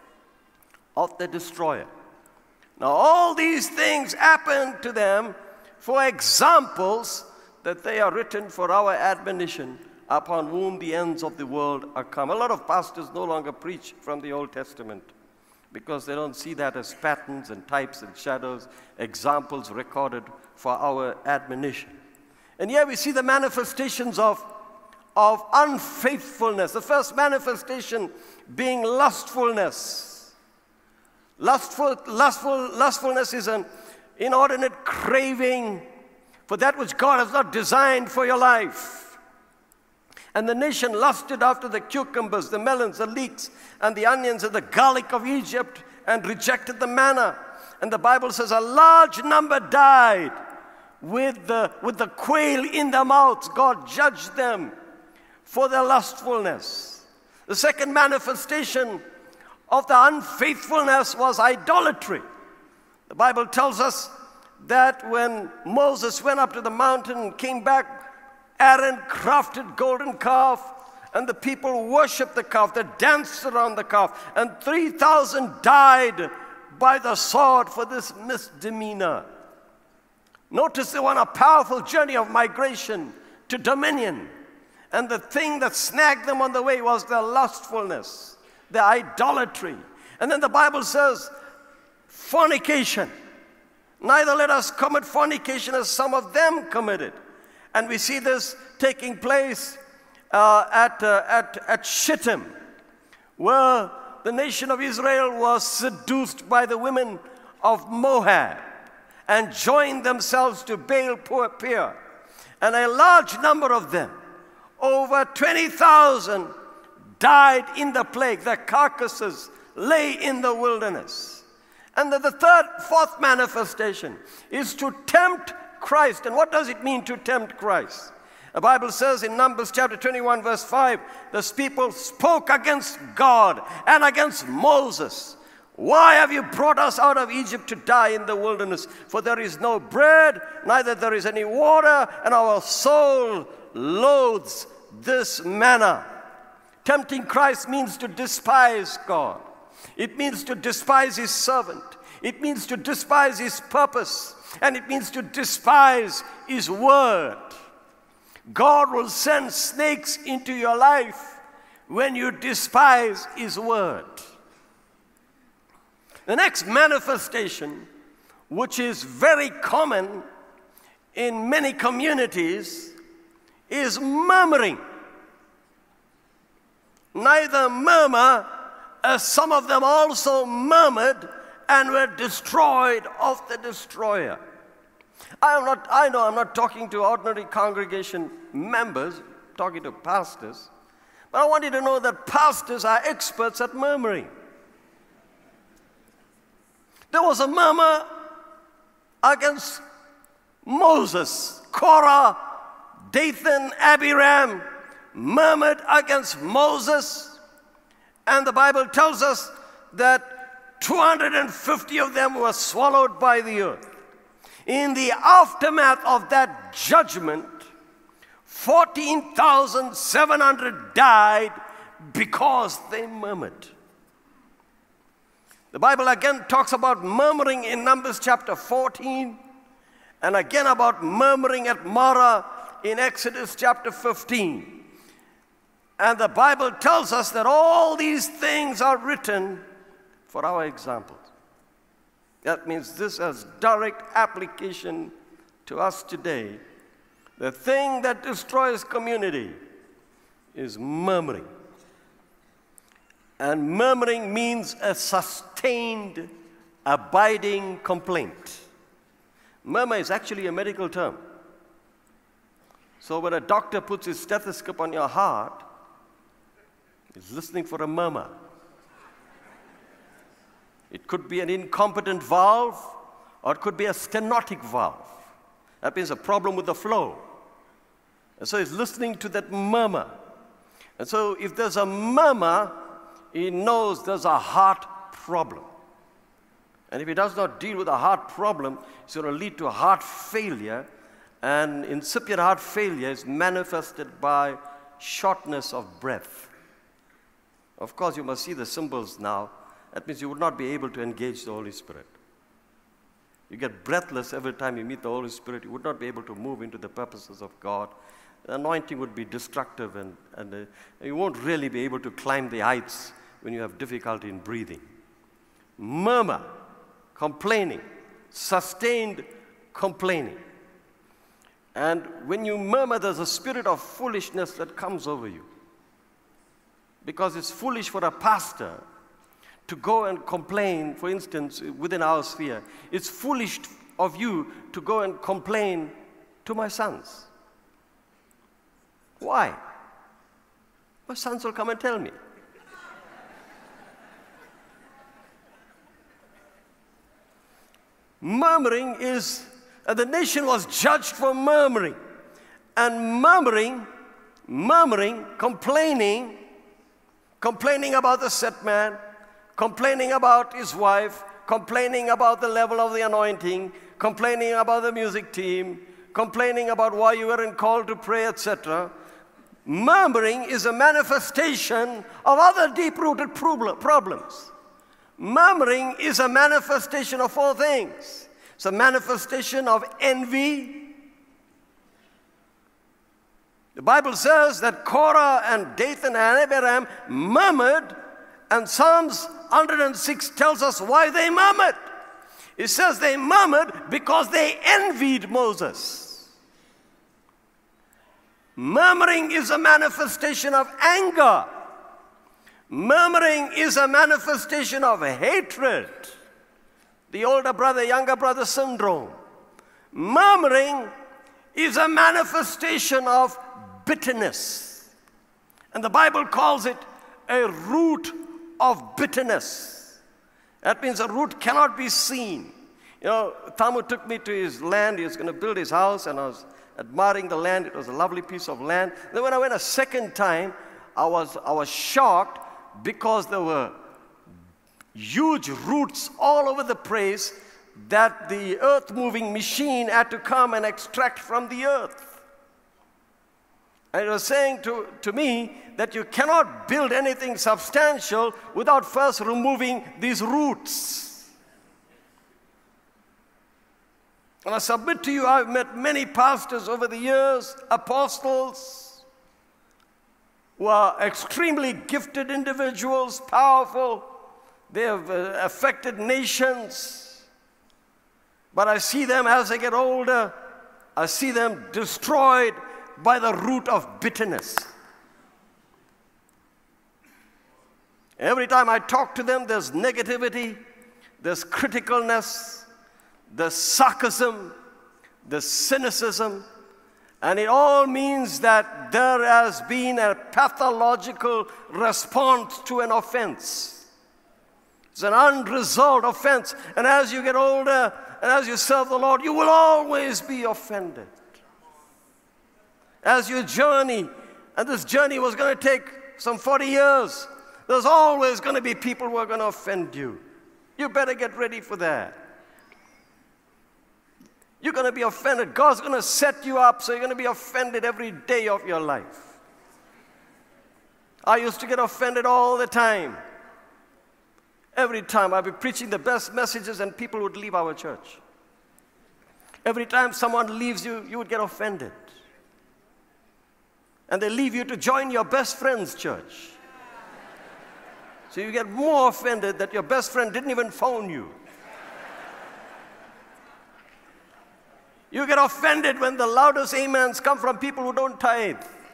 S4: of the destroyer. Now all these things happened to them for examples, that they are written for our admonition, upon whom the ends of the world are come." A lot of pastors no longer preach from the Old Testament because they don't see that as patterns and types and shadows, examples recorded for our admonition. And here we see the manifestations of, of unfaithfulness. The first manifestation being lustfulness. Lustful, lustful, lustfulness is an inordinate craving for that which God has not designed for your life. And the nation lusted after the cucumbers, the melons, the leeks, and the onions, and the garlic of Egypt, and rejected the manna. And the Bible says a large number died with the, with the quail in their mouths. God judged them for their lustfulness. The second manifestation of the unfaithfulness was idolatry. The Bible tells us that when Moses went up to the mountain and came back, Aaron crafted golden calf, and the people worshiped the calf. They danced around the calf, and three thousand died by the sword for this misdemeanor. Notice they were on a powerful journey of migration to dominion, and the thing that snagged them on the way was their lustfulness, their idolatry. And then the Bible says, fornication. Neither let us commit fornication as some of them committed. And we see this taking place uh, at, uh, at, at Shittim, where the nation of Israel was seduced by the women of Moab and joined themselves to Baal Peor. And a large number of them, over twenty thousand, died in the plague. Their carcasses lay in the wilderness. And the, the third, fourth manifestation is to tempt Christ. And what does it mean to tempt Christ? The Bible says in Numbers chapter twenty-one verse five, this people spoke against God and against Moses. Why have you brought us out of Egypt to die in the wilderness? For there is no bread, neither there is any water, and our soul loathes this manna. Tempting Christ means to despise God. It means to despise his servant. It means to despise his purpose. And it means to despise his word. God will send snakes into your life when you despise his word. The next manifestation, which is very common in many communities, is murmuring. Neither murmur, as some of them also murmured and were destroyed of the destroyer. I am not, I know I'm not talking to ordinary congregation members, I'm talking to pastors, but I want you to know that pastors are experts at murmuring. There was a murmur against Moses. Korah, Dathan, Abiram murmured against Moses. And the Bible tells us that two hundred fifty of them were swallowed by the earth. In the aftermath of that judgment, fourteen thousand seven hundred died because they murmured. The Bible again talks about murmuring in Numbers chapter fourteen, and again about murmuring at Marah in Exodus chapter fifteen. And the Bible tells us that all these things are written for our examples. That means this has direct application to us today. The thing that destroys community is murmuring. And murmuring means a sustained, abiding complaint. Murmur is actually a medical term. So when a doctor puts his stethoscope on your heart, he's listening for a murmur. It could be an incompetent valve, or it could be a stenotic valve. That means a problem with the flow. And so he's listening to that murmur. And so if there's a murmur, he knows there's a heart problem. And if he does not deal with a heart problem, it's going to lead to a heart failure. And incipient heart failure is manifested by shortness of breath. Of course, you must see the symbols now. That means you would not be able to engage the Holy Spirit. You get breathless every time you meet the Holy Spirit. You would not be able to move into the purposes of God. The anointing would be destructive, and, and uh, you won't really be able to climb the heights when you have difficulty in breathing. Murmur, complaining, sustained complaining. And when you murmur, there's a spirit of foolishness that comes over you. Because it's foolish for a pastor to go and complain, for instance, within our sphere. It's foolish of you to go and complain to my sons. Why? My sons will come and tell me. Murmuring is, uh, the nation was judged for murmuring. And murmuring, murmuring, complaining, complaining about the set man, complaining about his wife, complaining about the level of the anointing, complaining about the music team, complaining about why you weren't called to pray, et cetera. Murmuring is a manifestation of other deep-rooted problems. Murmuring is a manifestation of four things. It's a manifestation of envy. The Bible says that Korah and Dathan and Abiram murmured, and Psalms one hundred six tells us why they murmured. It says they murmured because they envied Moses. Murmuring is a manifestation of anger. Murmuring is a manifestation of hatred. The older brother, younger brother syndrome. Murmuring is a manifestation of bitterness. And the Bible calls it a root of bitterness. That means a root cannot be seen. You know, Tamu took me to his land. He was going to build his house, and I was admiring the land. It was a lovely piece of land. Then when I went a second time, I was, I was shocked because there were huge roots all over the place that the earth-moving machine had to come and extract from the earth. And it was saying to, to me that you cannot build anything substantial without first removing these roots. And I submit to you, I've met many pastors over the years, apostles, who are extremely gifted individuals, powerful. They have uh, affected nations. But I see them as they get older, I see them destroyed by the root of bitterness. Every time I talk to them, there's negativity, there's criticalness, there's sarcasm, there's cynicism, and it all means that there has been a pathological response to an offense. It's an unresolved offense, and as you get older and as you serve the Lord, you will always be offended. As you journey, and this journey was going to take some forty years, there's always going to be people who are going to offend you. You better get ready for that. You're going to be offended. God's going to set you up so you're going to be offended every day of your life. I used to get offended all the time. Every time I'd be preaching the best messages and people would leave our church. Every time someone leaves you, you would get offended. And they leave you to join your best friend's church. So you get more offended that your best friend didn't even phone you. You get offended when the loudest amens come from people who don't tithe.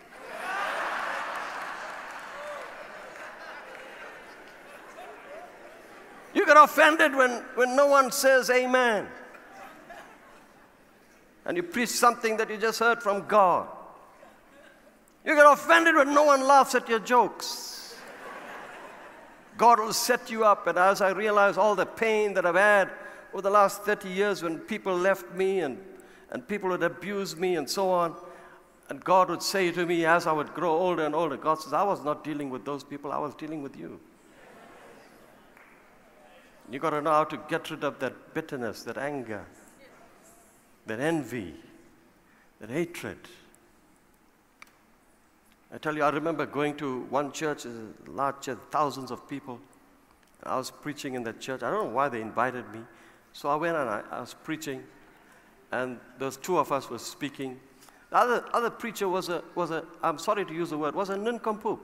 S4: You get offended when, when no one says amen. And you preach something that you just heard from God. You get offended when no one laughs at your jokes. God will set you up, and as I realize all the pain that I've had over the last thirty years when people left me and, and people would abuse me and so on, and God would say to me as I would grow older and older, God says, I was not dealing with those people, I was dealing with you. You got to know how to get rid of that bitterness, that anger, that envy, that hatred. I tell you, I remember going to one church, a large church, thousands of people. I was preaching in that church. I don't know why they invited me. So I went and I, I was preaching, and those two of us were speaking. The other, other preacher was a, was a, I'm sorry to use the word, was a nincompoop.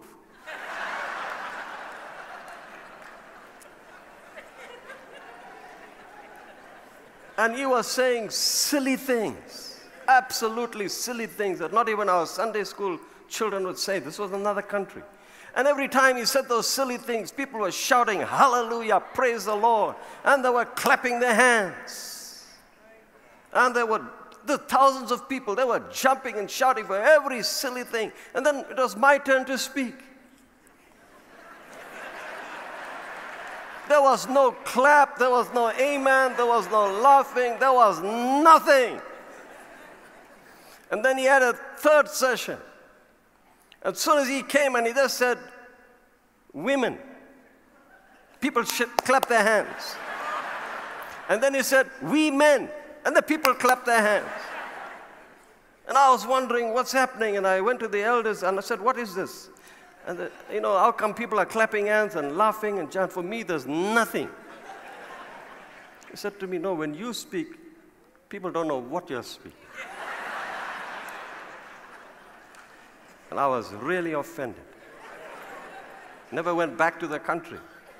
S4: And he was saying silly things, absolutely silly things that not even our Sunday school children would say. This was another country. And every time he said those silly things, people were shouting, hallelujah, praise the Lord. And they were clapping their hands. And there were the thousands of people, they were jumping and shouting for every silly thing. And then it was my turn to speak. There was no clap, there was no amen, there was no laughing, there was nothing. And then he had a third session. As soon as he came and he just said, women, people should clap their hands. And then he said, we men. And the people clapped their hands. And I was wondering what's happening. And I went to the elders and I said, what is this? And, the, you know, how come people are clapping hands and laughing? And John, for me, there's nothing. He said to me, no, when you speak, people don't know what you're speaking. And I was really offended. Never went back to the country.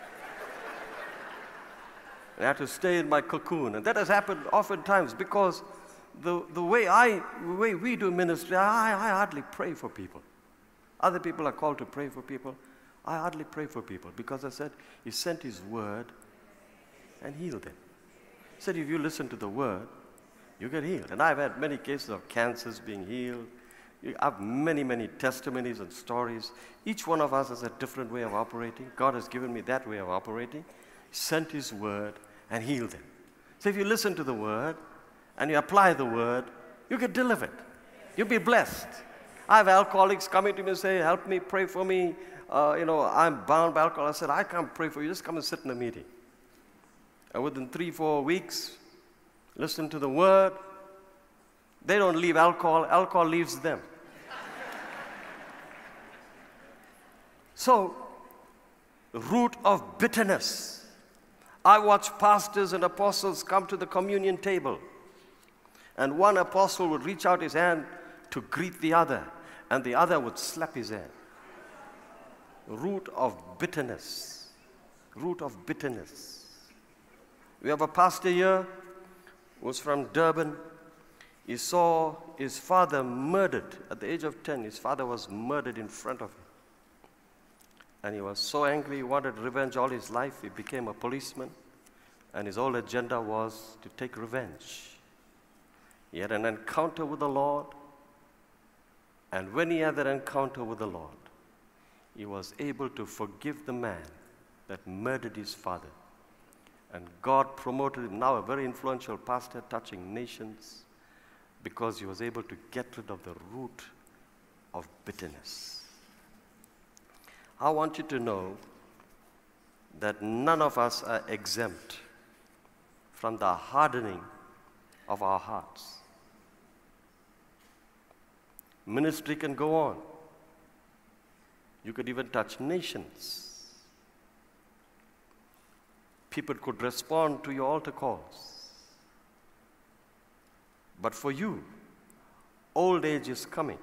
S4: I had to stay in my cocoon. And that has happened oftentimes because the, the, way, I, the way we do ministry, I, I hardly pray for people. Other people are called to pray for people. I hardly pray for people because I said, he sent his word and healed them. He said, if you listen to the word, you get healed. And I've had many cases of cancers being healed. I have many, many testimonies and stories. Each one of us has a different way of operating. God has given me that way of operating. He sent his word and healed them. So if you listen to the word and you apply the word, you get delivered. You'll be blessed. I have alcoholics coming to me and say, help me, pray for me. Uh, you know, I'm bound by alcohol. I said, I can't pray for you. Just come and sit in a meeting. And within three, four weeks, listen to the word. They don't leave alcohol. Alcohol leaves them. So, the root of bitterness. I watch pastors and apostles come to the communion table. And one apostle would reach out his hand to greet the other. And the other would slap his hand. Root of bitterness. Root of bitterness. We have a pastor here who was from Durban. He saw his father murdered at the age of ten. His father was murdered in front of him. And he was so angry, he wanted revenge all his life. He became a policeman. And his whole agenda was to take revenge. He had an encounter with the Lord. And when he had that encounter with the Lord, he was able to forgive the man that murdered his father. And God promoted him, now a very influential pastor touching nations, because he was able to get rid of the root of bitterness. I want you to know that none of us are exempt from the hardening of our hearts. Ministry can go on. You could even touch nations. People could respond to your altar calls. But for you, old age is coming.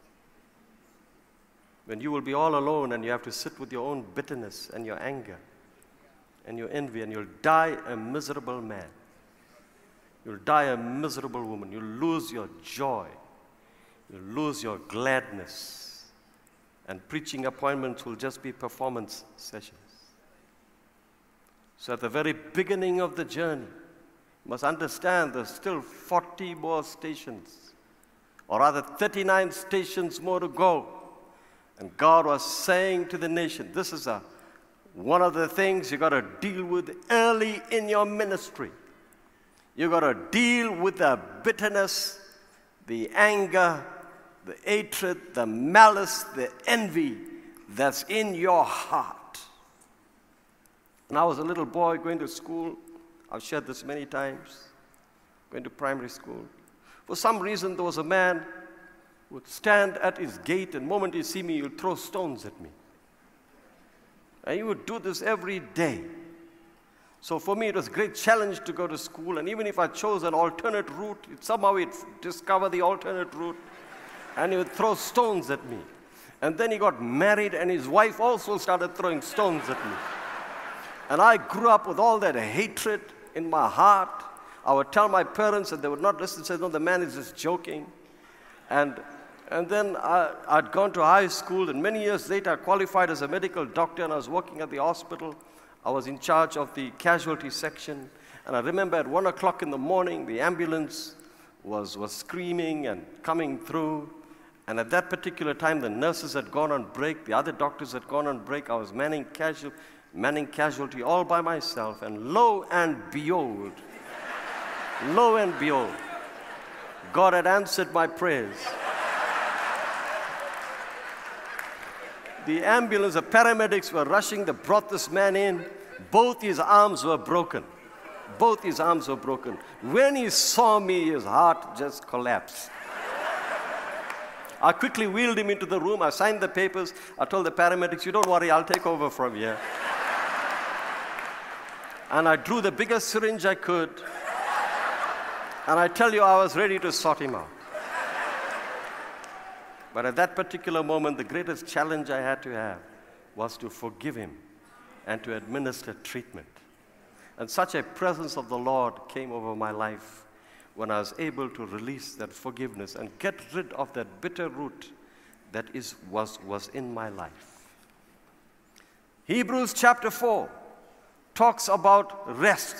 S4: When you will be all alone and you have to sit with your own bitterness and your anger and your envy, and you'll die a miserable man. You'll die a miserable woman. You'll lose your joy. You'll lose your gladness. And preaching appointments will just be performance sessions. So at the very beginning of the journey, you must understand there's still forty more stations, or rather thirty-nine stations more to go. And God was saying to the nation, this is a, one of the things you got to deal with early in your ministry. You got to deal with the bitterness, the anger, the hatred, the malice, the envy that's in your heart. When I was a little boy going to school, I've shared this many times, going to primary school. For some reason, there was a man who would stand at his gate, and the moment he see me, he would throw stones at me. And he would do this every day. So for me, it was a great challenge to go to school, and even if I chose an alternate route, it, somehow he'd discover the alternate route, and he would throw stones at me. And then he got married, and his wife also started throwing stones at me. And I grew up with all that hatred in my heart. I would tell my parents, and they would not listen, say, no, the man is just joking. And, and then I, I'd gone to high school, and many years later I qualified as a medical doctor, and I was working at the hospital. I was in charge of the casualty section. And I remember at one o'clock in the morning, the ambulance was, was screaming and coming through. And at that particular time, the nurses had gone on break, the other doctors had gone on break. I was manning, casual, manning casualty all by myself. And lo and behold, lo and behold, God had answered my prayers. The ambulance, the paramedics were rushing, they brought this man in. Both his arms were broken. Both his arms were broken. When he saw me, his heart just collapsed. I quickly wheeled him into the room. I signed the papers. I told the paramedics, you don't worry, I'll take over from here. And I drew the biggest syringe I could. And I tell you, I was ready to sort him out. But at that particular moment, the greatest challenge I had to have was to forgive him and to administer treatment. And such a presence of the Lord came over my life when I was able to release that forgiveness and get rid of that bitter root that is, was, was in my life. Hebrews chapter four talks about rest.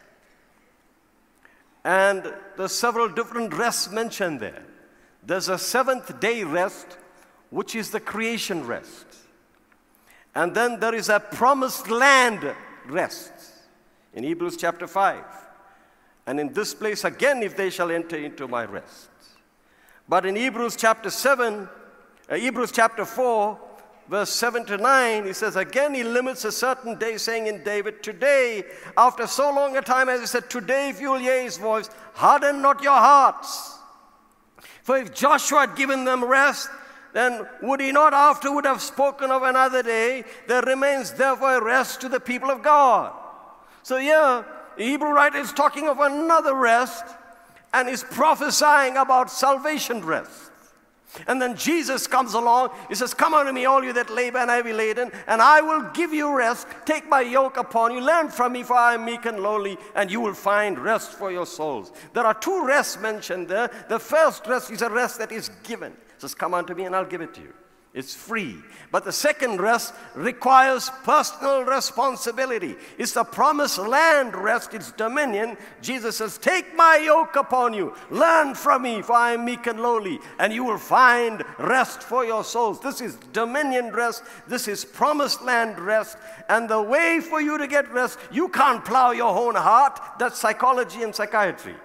S4: And there's several different rests mentioned there. There's a seventh day rest, which is the creation rest. And then there is a promised land rest in Hebrews chapter five. And in this place again, if they shall enter into my rest. But in Hebrews chapter seven, uh, Hebrews chapter four, verse seven to nine, he says, again he limits a certain day, saying in David, today, after so long a time, as he said, today if you will hear his voice, harden not your hearts. For if Joshua had given them rest, then would he not afterward have spoken of another day? There remains therefore a rest to the people of God. So here, the Hebrew writer is talking of another rest and is prophesying about salvation rest. And then Jesus comes along. He says, come unto me, all you that labor and are heavy laden, and I will give you rest. Take my yoke upon you. Learn from me, for I am meek and lowly, and you will find rest for your souls. There are two rests mentioned there. The first rest is a rest that is given. It says, come unto me, and I'll give it to you. It's free. But the second rest requires personal responsibility. It's the promised land rest. It's dominion. Jesus says, take my yoke upon you. Learn from me, for I am meek and lowly, and you will find rest for your souls. This is dominion rest. This is promised land rest. And the way for you to get rest, you can't plow your own heart. That's psychology and psychiatry.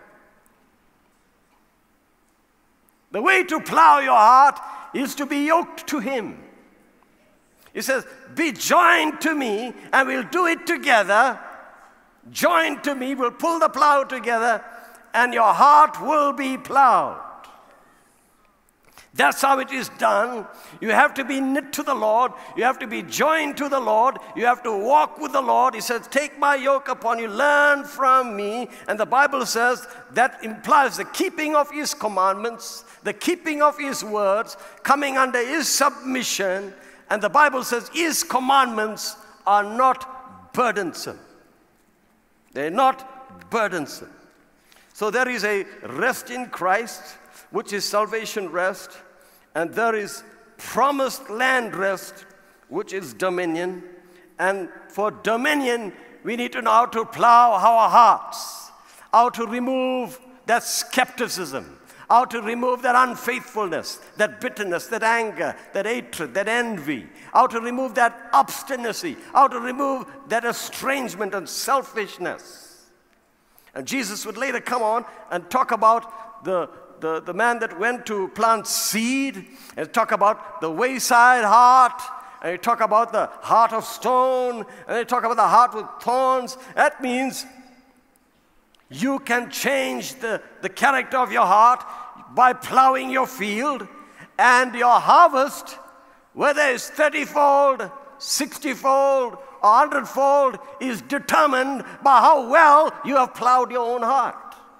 S4: The way to plow your heart is to be yoked to him. He says, be joined to me, and we'll do it together. Joined to me, we'll pull the plow together, and your heart will be plowed. That's how it is done. You have to be knit to the Lord. You have to be joined to the Lord. You have to walk with the Lord. He says, take my yoke upon you, learn from me. And the Bible says that implies the keeping of his commandments, the keeping of his words, coming under his submission. And the Bible says his commandments are not burdensome. They're not burdensome. So there is a rest in Christ, which is salvation rest, and there is promised land rest, which is dominion. And for dominion, we need to know how to plow our hearts, how to remove that skepticism, how to remove that unfaithfulness, that bitterness, that anger, that hatred, that envy, how to remove that obstinacy, how to remove that estrangement and selfishness. And Jesus would later come on and talk about the The, the man that went to plant seed, and talk about the wayside heart, and he talk about the heart of stone, and they talk about the heart with thorns. That means you can change the, the character of your heart by plowing your field, and your harvest, whether it's thirty-fold, sixty-fold, or one hundred-fold, is determined by how well you have plowed your own heart.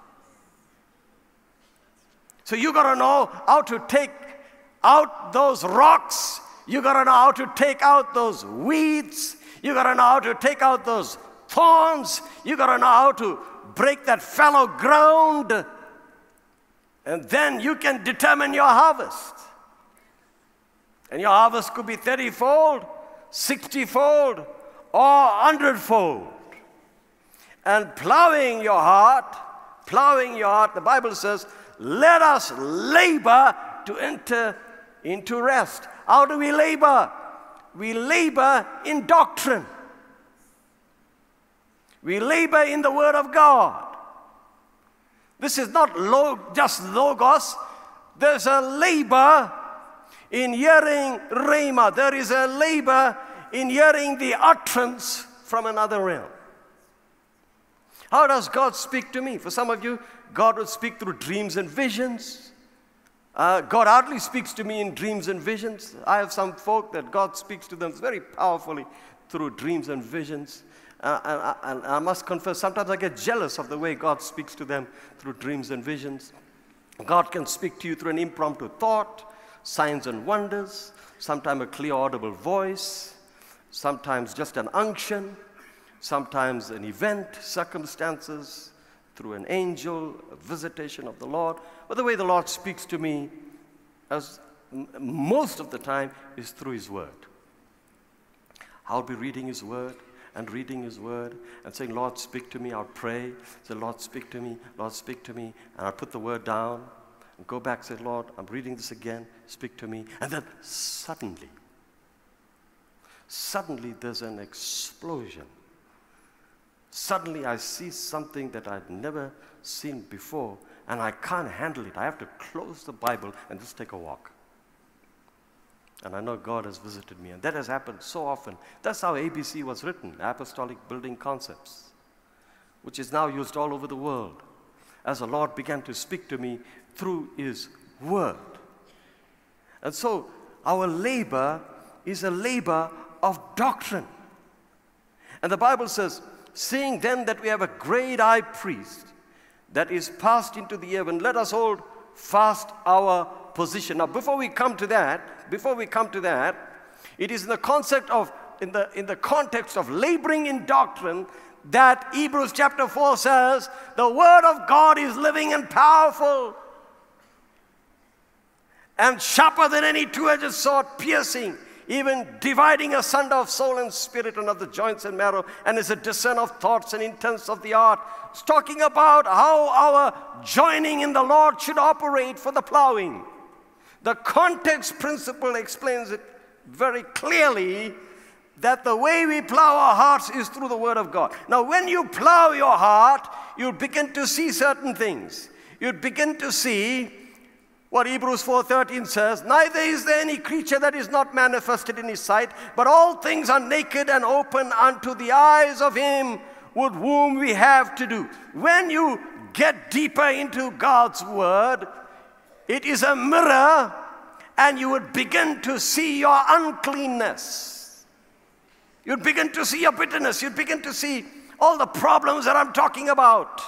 S4: So you got to know how to take out those rocks. You got to know how to take out those weeds. You got to know how to take out those thorns. You got to know how to break that fallow ground. And then you can determine your harvest. And your harvest could be thirty-fold, sixty-fold, or one hundred-fold. And plowing your heart, plowing your heart, the Bible says, let us labor to enter into rest. How do we labor? We labor in doctrine. We labor in the Word of God. This is not log- just logos. There's a labor in hearing rhema. There is a labor in hearing the utterance from another realm. How does God speak to me? For some of you, God will speak through dreams and visions. Uh, God hardly speaks to me in dreams and visions. I have some folk that God speaks to them very powerfully through dreams and visions. Uh, and, and I must confess, sometimes I get jealous of the way God speaks to them through dreams and visions. God can speak to you through an impromptu thought, signs and wonders, sometimes a clear audible voice, sometimes just an unction, sometimes an event, circumstances, through an angel, a visitation of the Lord. But the way the Lord speaks to me, as m- most of the time, is through His Word. I'll be reading His Word and reading His Word and saying, Lord, speak to me. I'll pray, say, Lord, speak to me. Lord, speak to me. And I'll put the Word down and go back, say, Lord, I'm reading this again. Speak to me. And then suddenly, suddenly there's an explosion. Suddenly I see something that I'd never seen before, and I can't handle it. I have to close the Bible and just take a walk. And I know God has visited me, and that has happened so often. That's how A B C was written, Apostolic Building Concepts, which is now used all over the world, as the Lord began to speak to me through His Word. And so our labor is a labor of doctrine. And the Bible says, seeing then that we have a great high priest that is passed into the heaven, let us hold fast our position. Now, before we come to that, before we come to that, it is in the concept of, in the, in the context of laboring in doctrine that Hebrews chapter four says, the Word of God is living and powerful and sharper than any two-edged sword, piercing, even dividing asunder of soul and spirit and of the joints and marrow, and is a discerner of thoughts and intents of the heart. It's talking about how our joining in the Lord should operate for the plowing. The context principle explains it very clearly, that the way we plow our hearts is through the Word of God. Now, when you plow your heart, you'll begin to see certain things. You'll begin to see what Hebrews four thirteen says, neither is there any creature that is not manifested in His sight, but all things are naked and open unto the eyes of Him with whom we have to do. When you get deeper into God's Word, it is a mirror, and you would begin to see your uncleanness. You'd begin to see your bitterness. You'd begin to see all the problems that I'm talking about.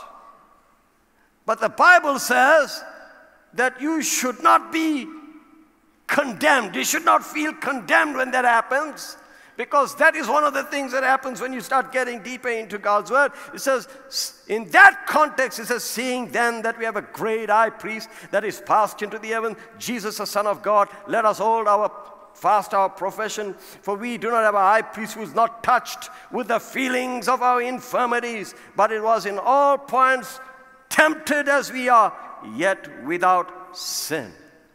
S4: But the Bible says that you should not be condemned. You should not feel condemned when that happens, because that is one of the things that happens when you start getting deeper into God's Word. It says, in that context, it says, seeing then that we have a great high priest that is passed into the heaven, Jesus the Son of God, let us hold our fast our profession, for we do not have a high priest who is not touched with the feelings of our infirmities, but it was in all points tempted as we are, yet without sin.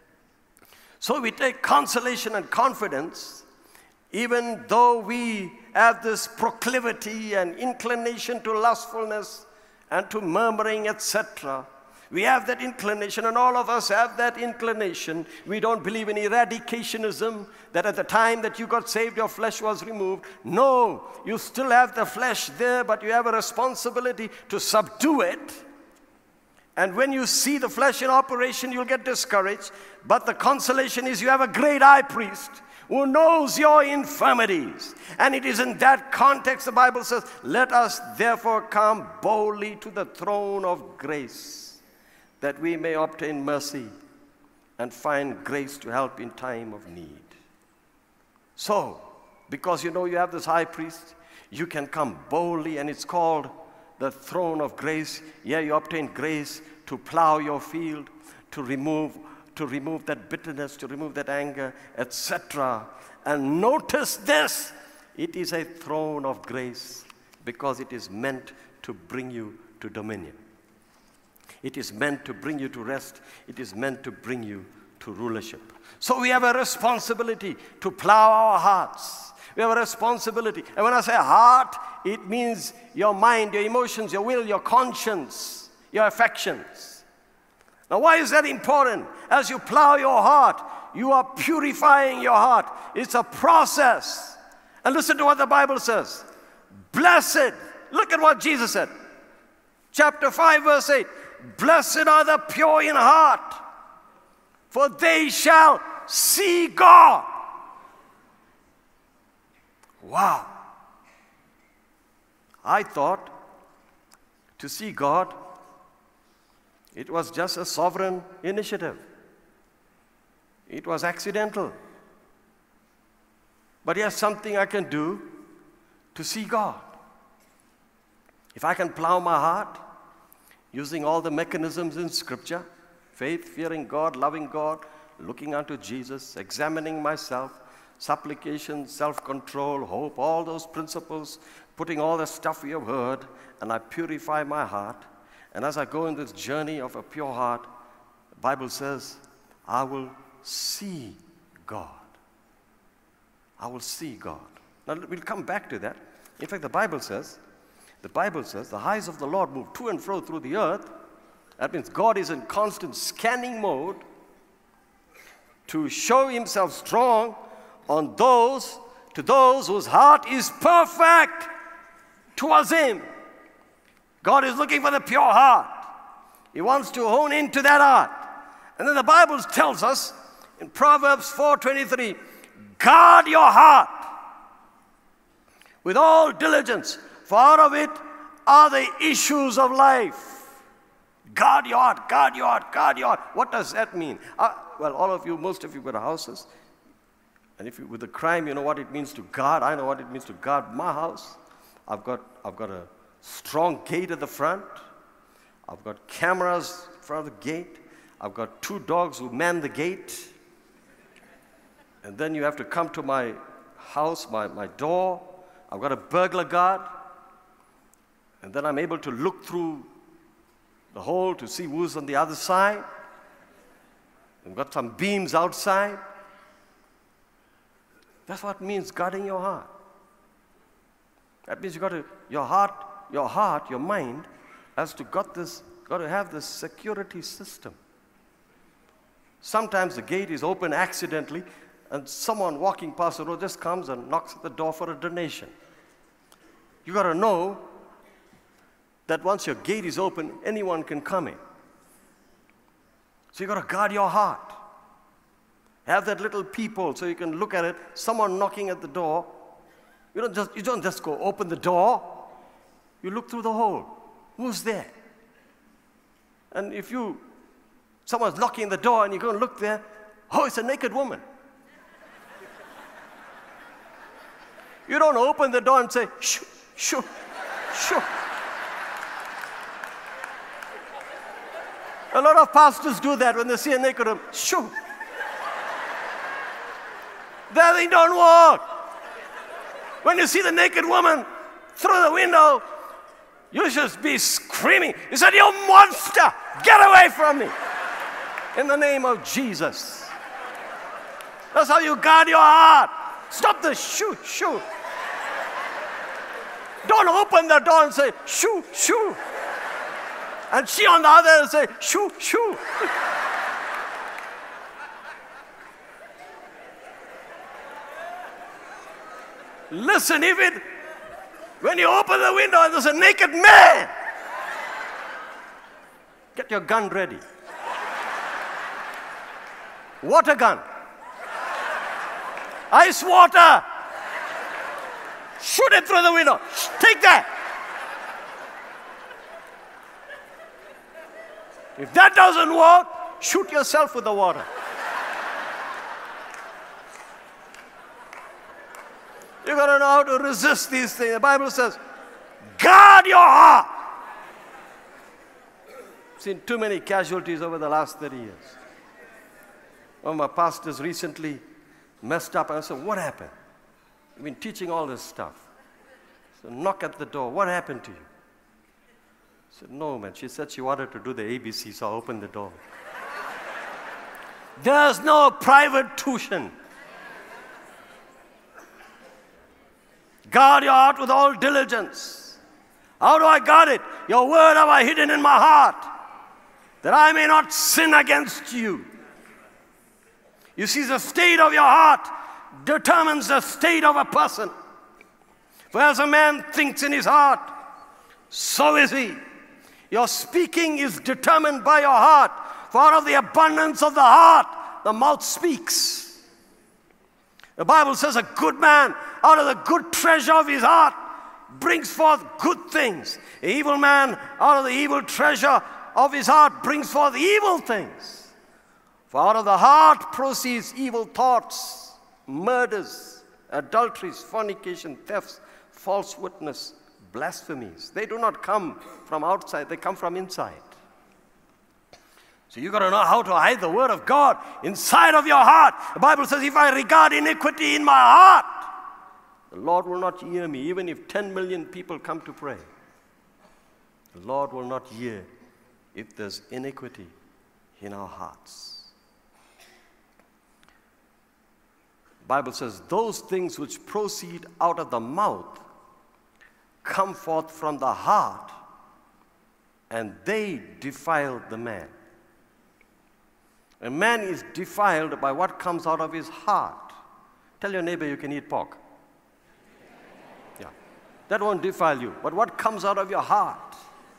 S4: So we take consolation and confidence, even though we have this proclivity and inclination to lustfulness and to murmuring, et cetera. We have that inclination, and all of us have that inclination. We don't believe in eradicationism, that at the time that you got saved, your flesh was removed. No, you still have the flesh there, but you have a responsibility to subdue it. And when you see the flesh in operation, you'll get discouraged. But the consolation is you have a great high priest who knows your infirmities. And it is in that context the Bible says, let us therefore come boldly to the throne of grace, that we may obtain mercy and find grace to help in time of need. So, because you know you have this high priest, you can come boldly, and it's called the throne of grace. Yeah, you obtain grace to plow your field, to remove, to remove that bitterness, to remove that anger, et cetera. And notice this, it is a throne of grace because it is meant to bring you to dominion. It is meant to bring you to rest. It is meant to bring you to rulership. So we have a responsibility to plow our hearts. We have a responsibility. And when I say heart, it means your mind, your emotions, your will, your conscience, your affections. Now, why is that important? As you plow your heart, you are purifying your heart. It's a process. And listen to what the Bible says. Blessed, look at what Jesus said. Chapter five, verse eight. Blessed are the pure in heart, for they shall see God. Wow. I thought to see God, it was just a sovereign initiative. It was accidental. But here's something I can do to see God. If I can plow my heart using all the mechanisms in Scripture, faith, fearing God, loving God, looking unto Jesus, examining myself, supplication, self-control, hope, all those principles, putting all the stuff we have heard, and I purify my heart. And as I go in this journey of a pure heart, the Bible says, I will see God. I will see God. Now we'll come back to that. In fact, the Bible says, the Bible says, the eyes of the Lord move to and fro through the earth. That means God is in constant scanning mode to show himself strong on those, to those whose heart is perfect towards him. God is looking for the pure heart. He wants to hone into that heart. And then the Bible tells us in Proverbs four twenty-three, guard your heart with all diligence, for out of it are the issues of life. Guard your heart, guard your heart, guard your heart. What does that mean? Uh, well, all of you, most of you got houses. And if you, with the crime, you know what it means to guard. I know what it means to guard my house. I've got, I've got a strong gate at the front. I've got cameras in front of the gate. I've got two dogs who man the gate. And then you have to come to my house, my, my door. I've got a burglar guard. And then I'm able to look through the hole to see who's on the other side. I've got some beams outside. That's what it means guarding your heart. That means you got to, your heart, your heart, your mind has to got this, got to have this security system. Sometimes the gate is open accidentally, and someone walking past the road just comes and knocks at the door for a donation. You got to know that once your gate is open, anyone can come in. So you got to guard your heart. Have that little peephole so you can look at it. Someone knocking at the door. You don't just, you don't just go open the door. You look through the hole. Who's there? And if you, someone's knocking at the door and you go and look there, oh, it's a naked woman. You don't open the door and say, shoo, shoo, shoo. A lot of pastors do that when they see a naked woman. Shoo. That thing don't work. When you see the naked woman through the window, you should be screaming. You said, you monster, get away from me. In the name of Jesus. That's how you guard your heart. Stop the shoo, shoo. Don't open the door and say, shoo, shoo. And she on the other end say, shoo, shoo. Listen, if it, when you open the window and there's a naked man, get your gun ready. Water gun. Ice water. Shoot it through the window. Take that. If that doesn't work, shoot yourself with the water. You got to know how to resist these things. The Bible says, guard your heart. I've seen too many casualties over the last thirty years. One of my pastors recently messed up, and I said, what happened? You've been teaching all this stuff. So knock at the door. What happened to you? I said, no, man. She said she wanted to do the A B C, so I opened the door. There's no private tuition. Guard your heart with all diligence. How do I guard it? Your word have I hidden in my heart, that I may not sin against you. You see, the state of your heart determines the state of a person. For as a man thinks in his heart, so is he. Your speaking is determined by your heart. For out of the abundance of the heart, the mouth speaks. The Bible says a good man out of the good treasure of his heart brings forth good things. An evil man out of the evil treasure of his heart brings forth evil things. For out of the heart proceeds evil thoughts, murders, adulteries, fornication, thefts, false witness, blasphemies. They do not come from outside, they come from inside. So you've got to know how to hide the word of God inside of your heart. The Bible says, if I regard iniquity in my heart, the Lord will not hear me, even if ten million people come to pray. The Lord will not hear if there's iniquity in our hearts. The Bible says, those things which proceed out of the mouth come forth from the heart, and they defile the man. A man is defiled by what comes out of his heart. Tell your neighbor you can eat pork. Yeah. That won't defile you. But what comes out of your heart,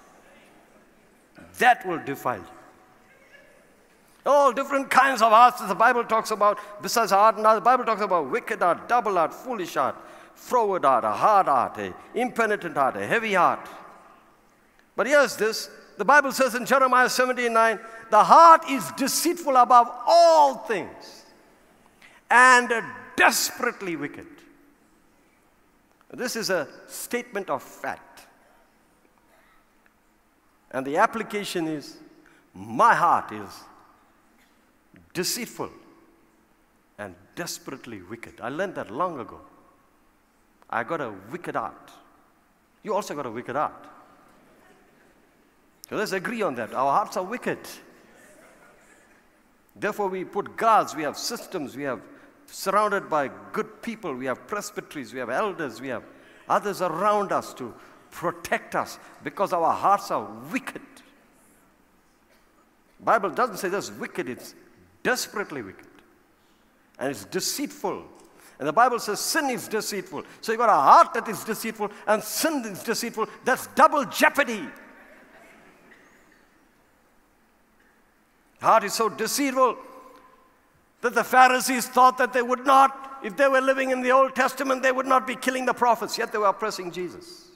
S4: that will defile you. All different kinds of hearts that the Bible talks about. Besides heart, now the Bible talks about wicked heart, double heart, foolish heart, froward heart, a hard heart, a impenitent heart, a heavy heart. But here's this. The Bible says in Jeremiah seventeen nine, the heart is deceitful above all things and desperately wicked. This is a statement of fact. And the application is, my heart is deceitful and desperately wicked. I learned that long ago. I got a wicked heart. You also got a wicked heart. So let's agree on that. Our hearts are wicked. Therefore, we put guards, we have systems, we have surrounded by good people, we have presbyteries, we have elders, we have others around us to protect us because our hearts are wicked. The Bible doesn't say just wicked, it's desperately wicked. And it's deceitful. And the Bible says sin is deceitful. So you've got a heart that is deceitful and sin is deceitful. That's double jeopardy. Heart is so deceitful that the Pharisees thought that they would not, if they were living in the Old Testament, they would not be killing the prophets, yet they were oppressing Jesus.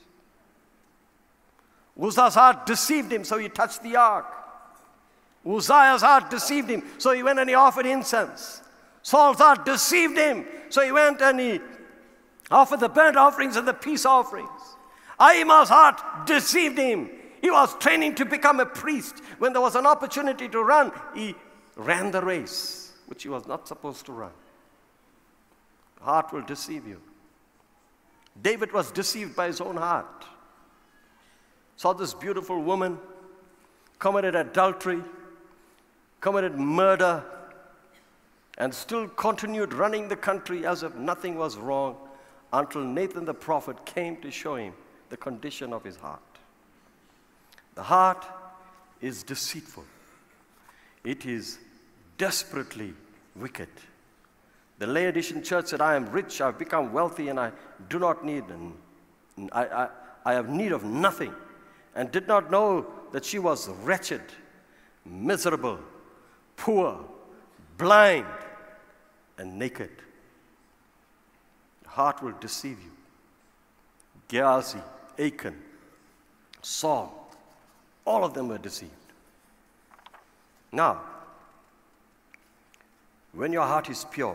S4: Uzzah's heart deceived him, so he touched the ark. Uzziah's heart deceived him, so he went and he offered incense. Saul's heart deceived him, so he went and he offered the burnt offerings and the peace offerings. Ahimaaz's heart deceived him. He was training to become a priest. When there was an opportunity to run, he ran the race, which he was not supposed to run. Heart will deceive you. David was deceived by his own heart. Saw this beautiful woman, committed adultery, committed murder, and still continued running the country as if nothing was wrong until Nathan the prophet came to show him the condition of his heart. The heart is deceitful. It is desperately wicked. The Laodicean church said, I am rich, I've become wealthy, and I do not need, and I, I, I have need of nothing, and did not know that she was wretched, miserable, poor, blind, and naked. The heart will deceive you. Gehazi, Achan, Saul, all of them were deceived. Now, when your heart is pure,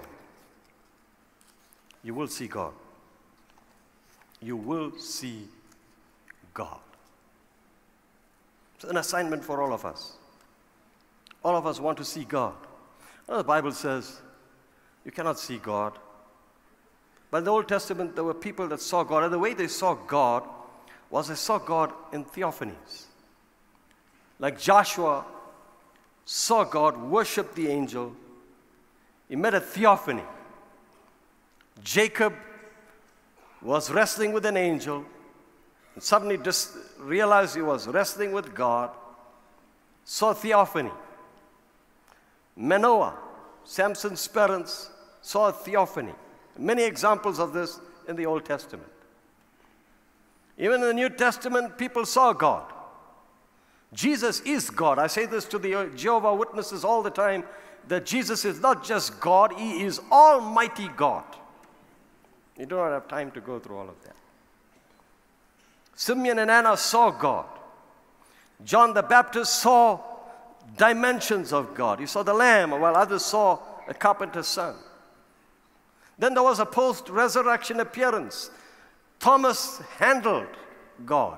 S4: you will see God. You will see God. It's an assignment for all of us. All of us want to see God. Well, the Bible says you cannot see God. But in the Old Testament, there were people that saw God, and the way they saw God was they saw God in theophanies. Like Joshua saw God, worshiped the angel. He met a theophany. Jacob was wrestling with an angel and suddenly just realized he was wrestling with God, saw theophany. Manoah, Samson's parents, saw a theophany. Many examples of this in the Old Testament. Even in the New Testament, people saw God. Jesus is God. I say this to the Jehovah Witnesses all the time, that Jesus is not just God, He is Almighty God. You do not have time to go through all of that. Simeon and Anna saw God. John the Baptist saw dimensions of God. He saw the lamb, while others saw a carpenter's son. Then there was a post-resurrection appearance. Thomas handled God.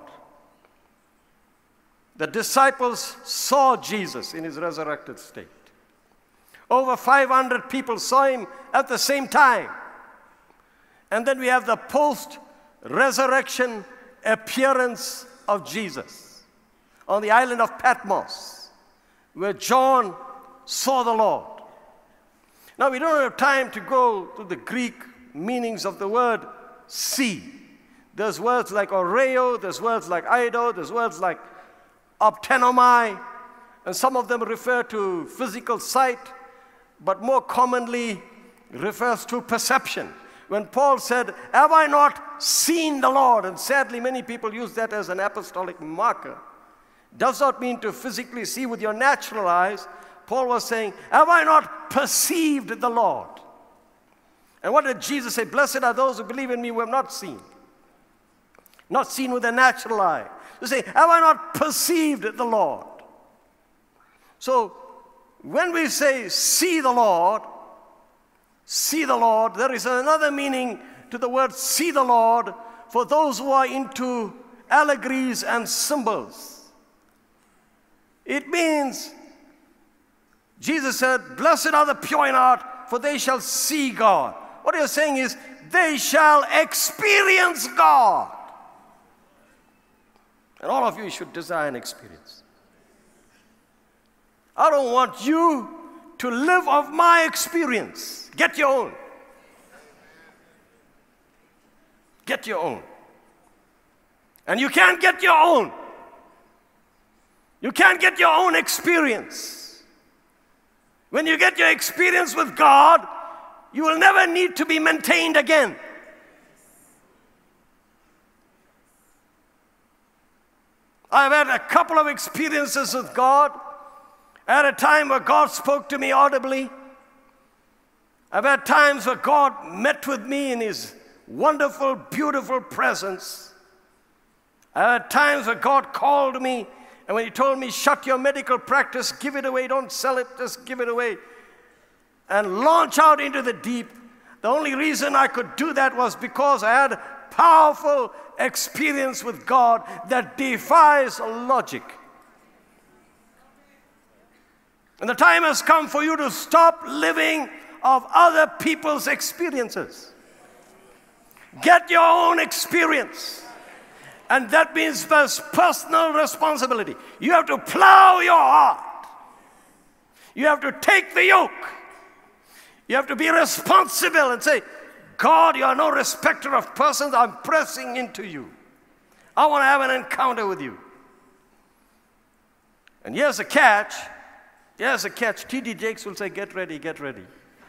S4: The disciples saw Jesus in his resurrected state. Over five hundred people saw him at the same time. And then we have the post-resurrection appearance of Jesus on the island of Patmos, where John saw the Lord. Now, we don't have time to go to the Greek meanings of the word see. There's words like oreo, there's words like eido, there's words like optenomai, and some of them refer to physical sight, but more commonly refers to perception. When Paul said, have I not seen the Lord? And sadly, many people use that as an apostolic marker. Does not mean to physically see with your natural eyes. Paul was saying, have I not perceived the Lord? And what did Jesus say? Blessed are those who believe in me who have not seen. Not seen with the natural eye. To say, have I not perceived the Lord? So, when we say, see the Lord, see the Lord, there is another meaning to the word see the Lord for those who are into allegories and symbols. It means, Jesus said, blessed are the pure in heart, for they shall see God. What you're saying is, they shall experience God. And all of you should desire an experience. I don't want you to live off my experience. Get your own. Get your own. And you can't get your own. You can't get your own experience. When you get your experience with God, you will never need to be maintained again. I've had a couple of experiences with God. I had a time where God spoke to me audibly. I've had times where God met with me in His wonderful, beautiful presence. I had times where God called me, and when He told me, shut your medical practice, give it away, don't sell it, just give it away, and launch out into the deep. The only reason I could do that was because I had powerful experience with God that defies logic. And the time has come for you to stop living of other people's experiences. Get your own experience. And that means there's personal responsibility. You have to plow your heart. You have to take the yoke. You have to be responsible and say, God, you are no respecter of persons. I'm pressing into you. I want to have an encounter with you. And here's a catch. Here's a catch. T D Jakes will say, get ready, get ready.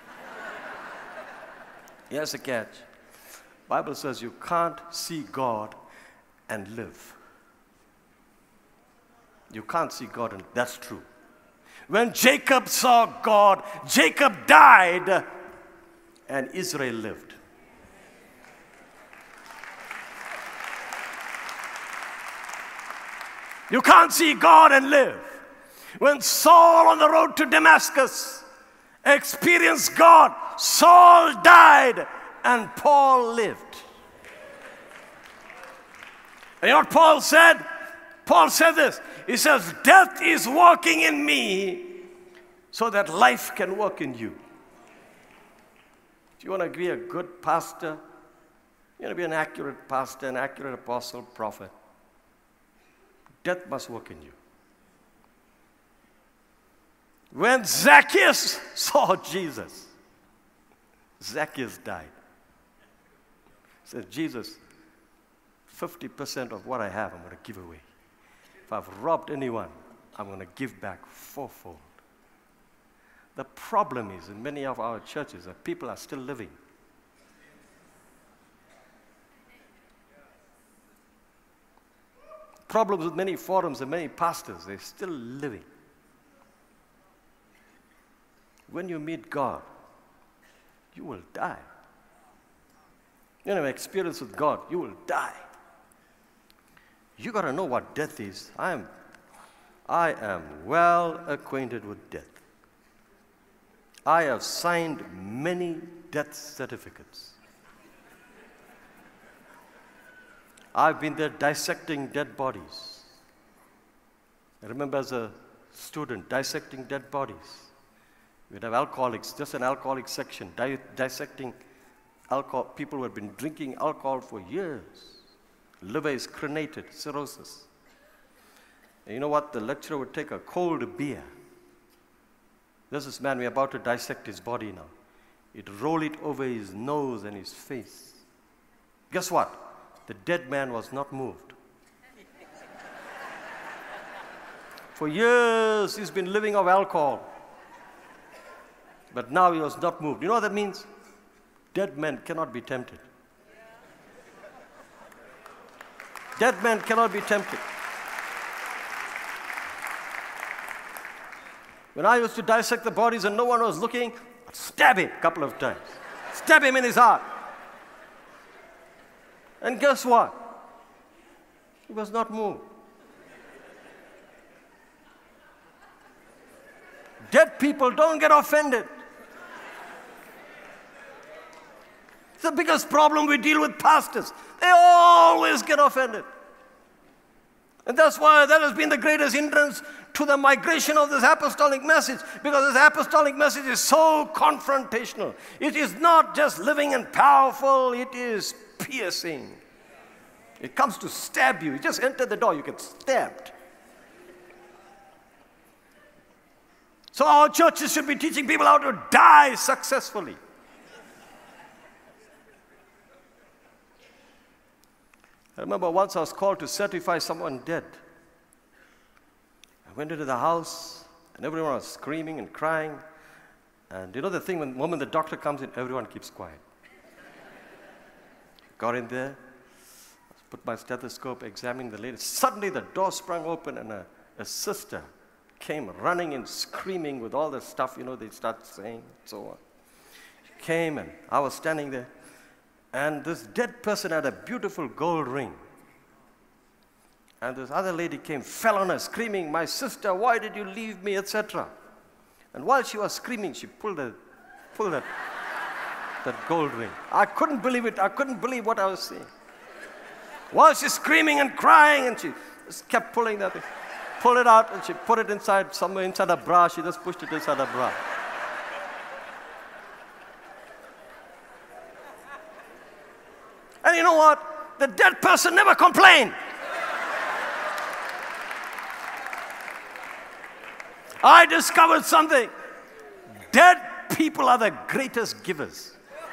S4: Here's a catch. Bible says you can't see God and live. You can't see God, and that's true. When Jacob saw God, Jacob died and Israel lived. You can't see God and live. When Saul on the road to Damascus experienced God, Saul died and Paul lived. And you know what Paul said? Paul said this. He says, death is working in me so that life can work in you. If you want to be a good pastor, you want to be an accurate pastor, an accurate apostle, prophet, death must work in you. When Zacchaeus saw Jesus, Zacchaeus died. He said, Jesus, fifty percent of what I have, I'm going to give away. If I've robbed anyone, I'm going to give back fourfold. The problem is, in many of our churches, that people are still living. problems with many forums and many pastors. They're still living. When you meet God, you will die. You have experience with God, you will die. You got to know what death is. I am, I am well acquainted with death. I have signed many death certificates. I've been there dissecting dead bodies. I remember as a student dissecting dead bodies. We'd have alcoholics, just an alcoholic section, di dissecting alcohol. People who had been drinking alcohol for years. Liver is crenated, cirrhosis. And you know what? The lecturer would take a cold beer. There's this man, we're about to dissect his body now. He'd roll it over his nose and his face. Guess what? The dead man was not moved. For years, he's been living off alcohol. But now he was not moved. You know what that means? Dead men cannot be tempted. Dead men cannot be tempted. When I used to dissect the bodies and no one was looking, I'd stab him a couple of times. Stab him in his heart. And guess what? He was not moved. Dead people don't get offended. It's the biggest problem we deal with pastors. They always get offended. And that's why that has been the greatest hindrance to the migration of this apostolic message, because this apostolic message is so confrontational. It is not just living and powerful, it is piercing. It comes to stab you. You just enter the door, you get stabbed. So our churches should be teaching people how to die successfully. I remember once I was called to certify someone dead. I went into the house, and everyone was screaming and crying. And you know the thing, when the moment the doctor comes in, everyone keeps quiet. Got in there, put my stethoscope, examining the lady. Suddenly the door sprung open, and a, a sister came running and screaming with all the stuff, you know, they start saying, and so on. She came, and I was standing there. And this dead person had a beautiful gold ring. And this other lady came, fell on her, screaming, "My sister, why did you leave me," et cetera. And while she was screaming, she pulled, a, pulled that, that gold ring. I couldn't believe it. I couldn't believe what I was seeing. While she's screaming and crying, and she just kept pulling that thing. Pulled it out, and she put it inside, somewhere inside her bra. She just pushed it inside her bra. And you know what? The dead person never complained. I discovered something. Dead people are the greatest givers.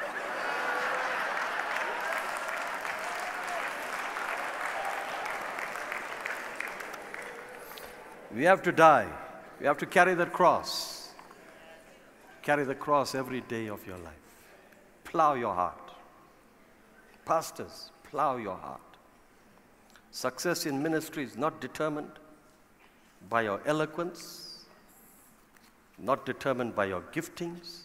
S4: We have to die. We have to carry that cross. Carry the cross every day of your life. Plow your heart. Pastors, plow your heart. Success in ministry is not determined by your eloquence, not determined by your giftings,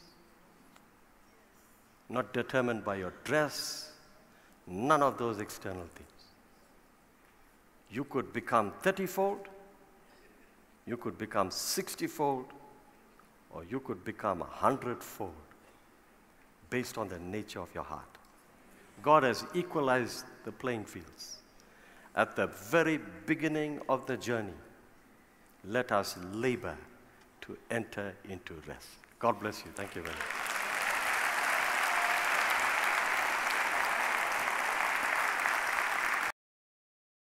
S4: not determined by your dress, none of those external things. You could become thirty-fold, you could become sixty-fold, or you could become a hundred-fold based on the nature of your heart. God has equalized the playing fields. At the very beginning of the journey, let us labor to enter into rest. God bless you. Thank you very much.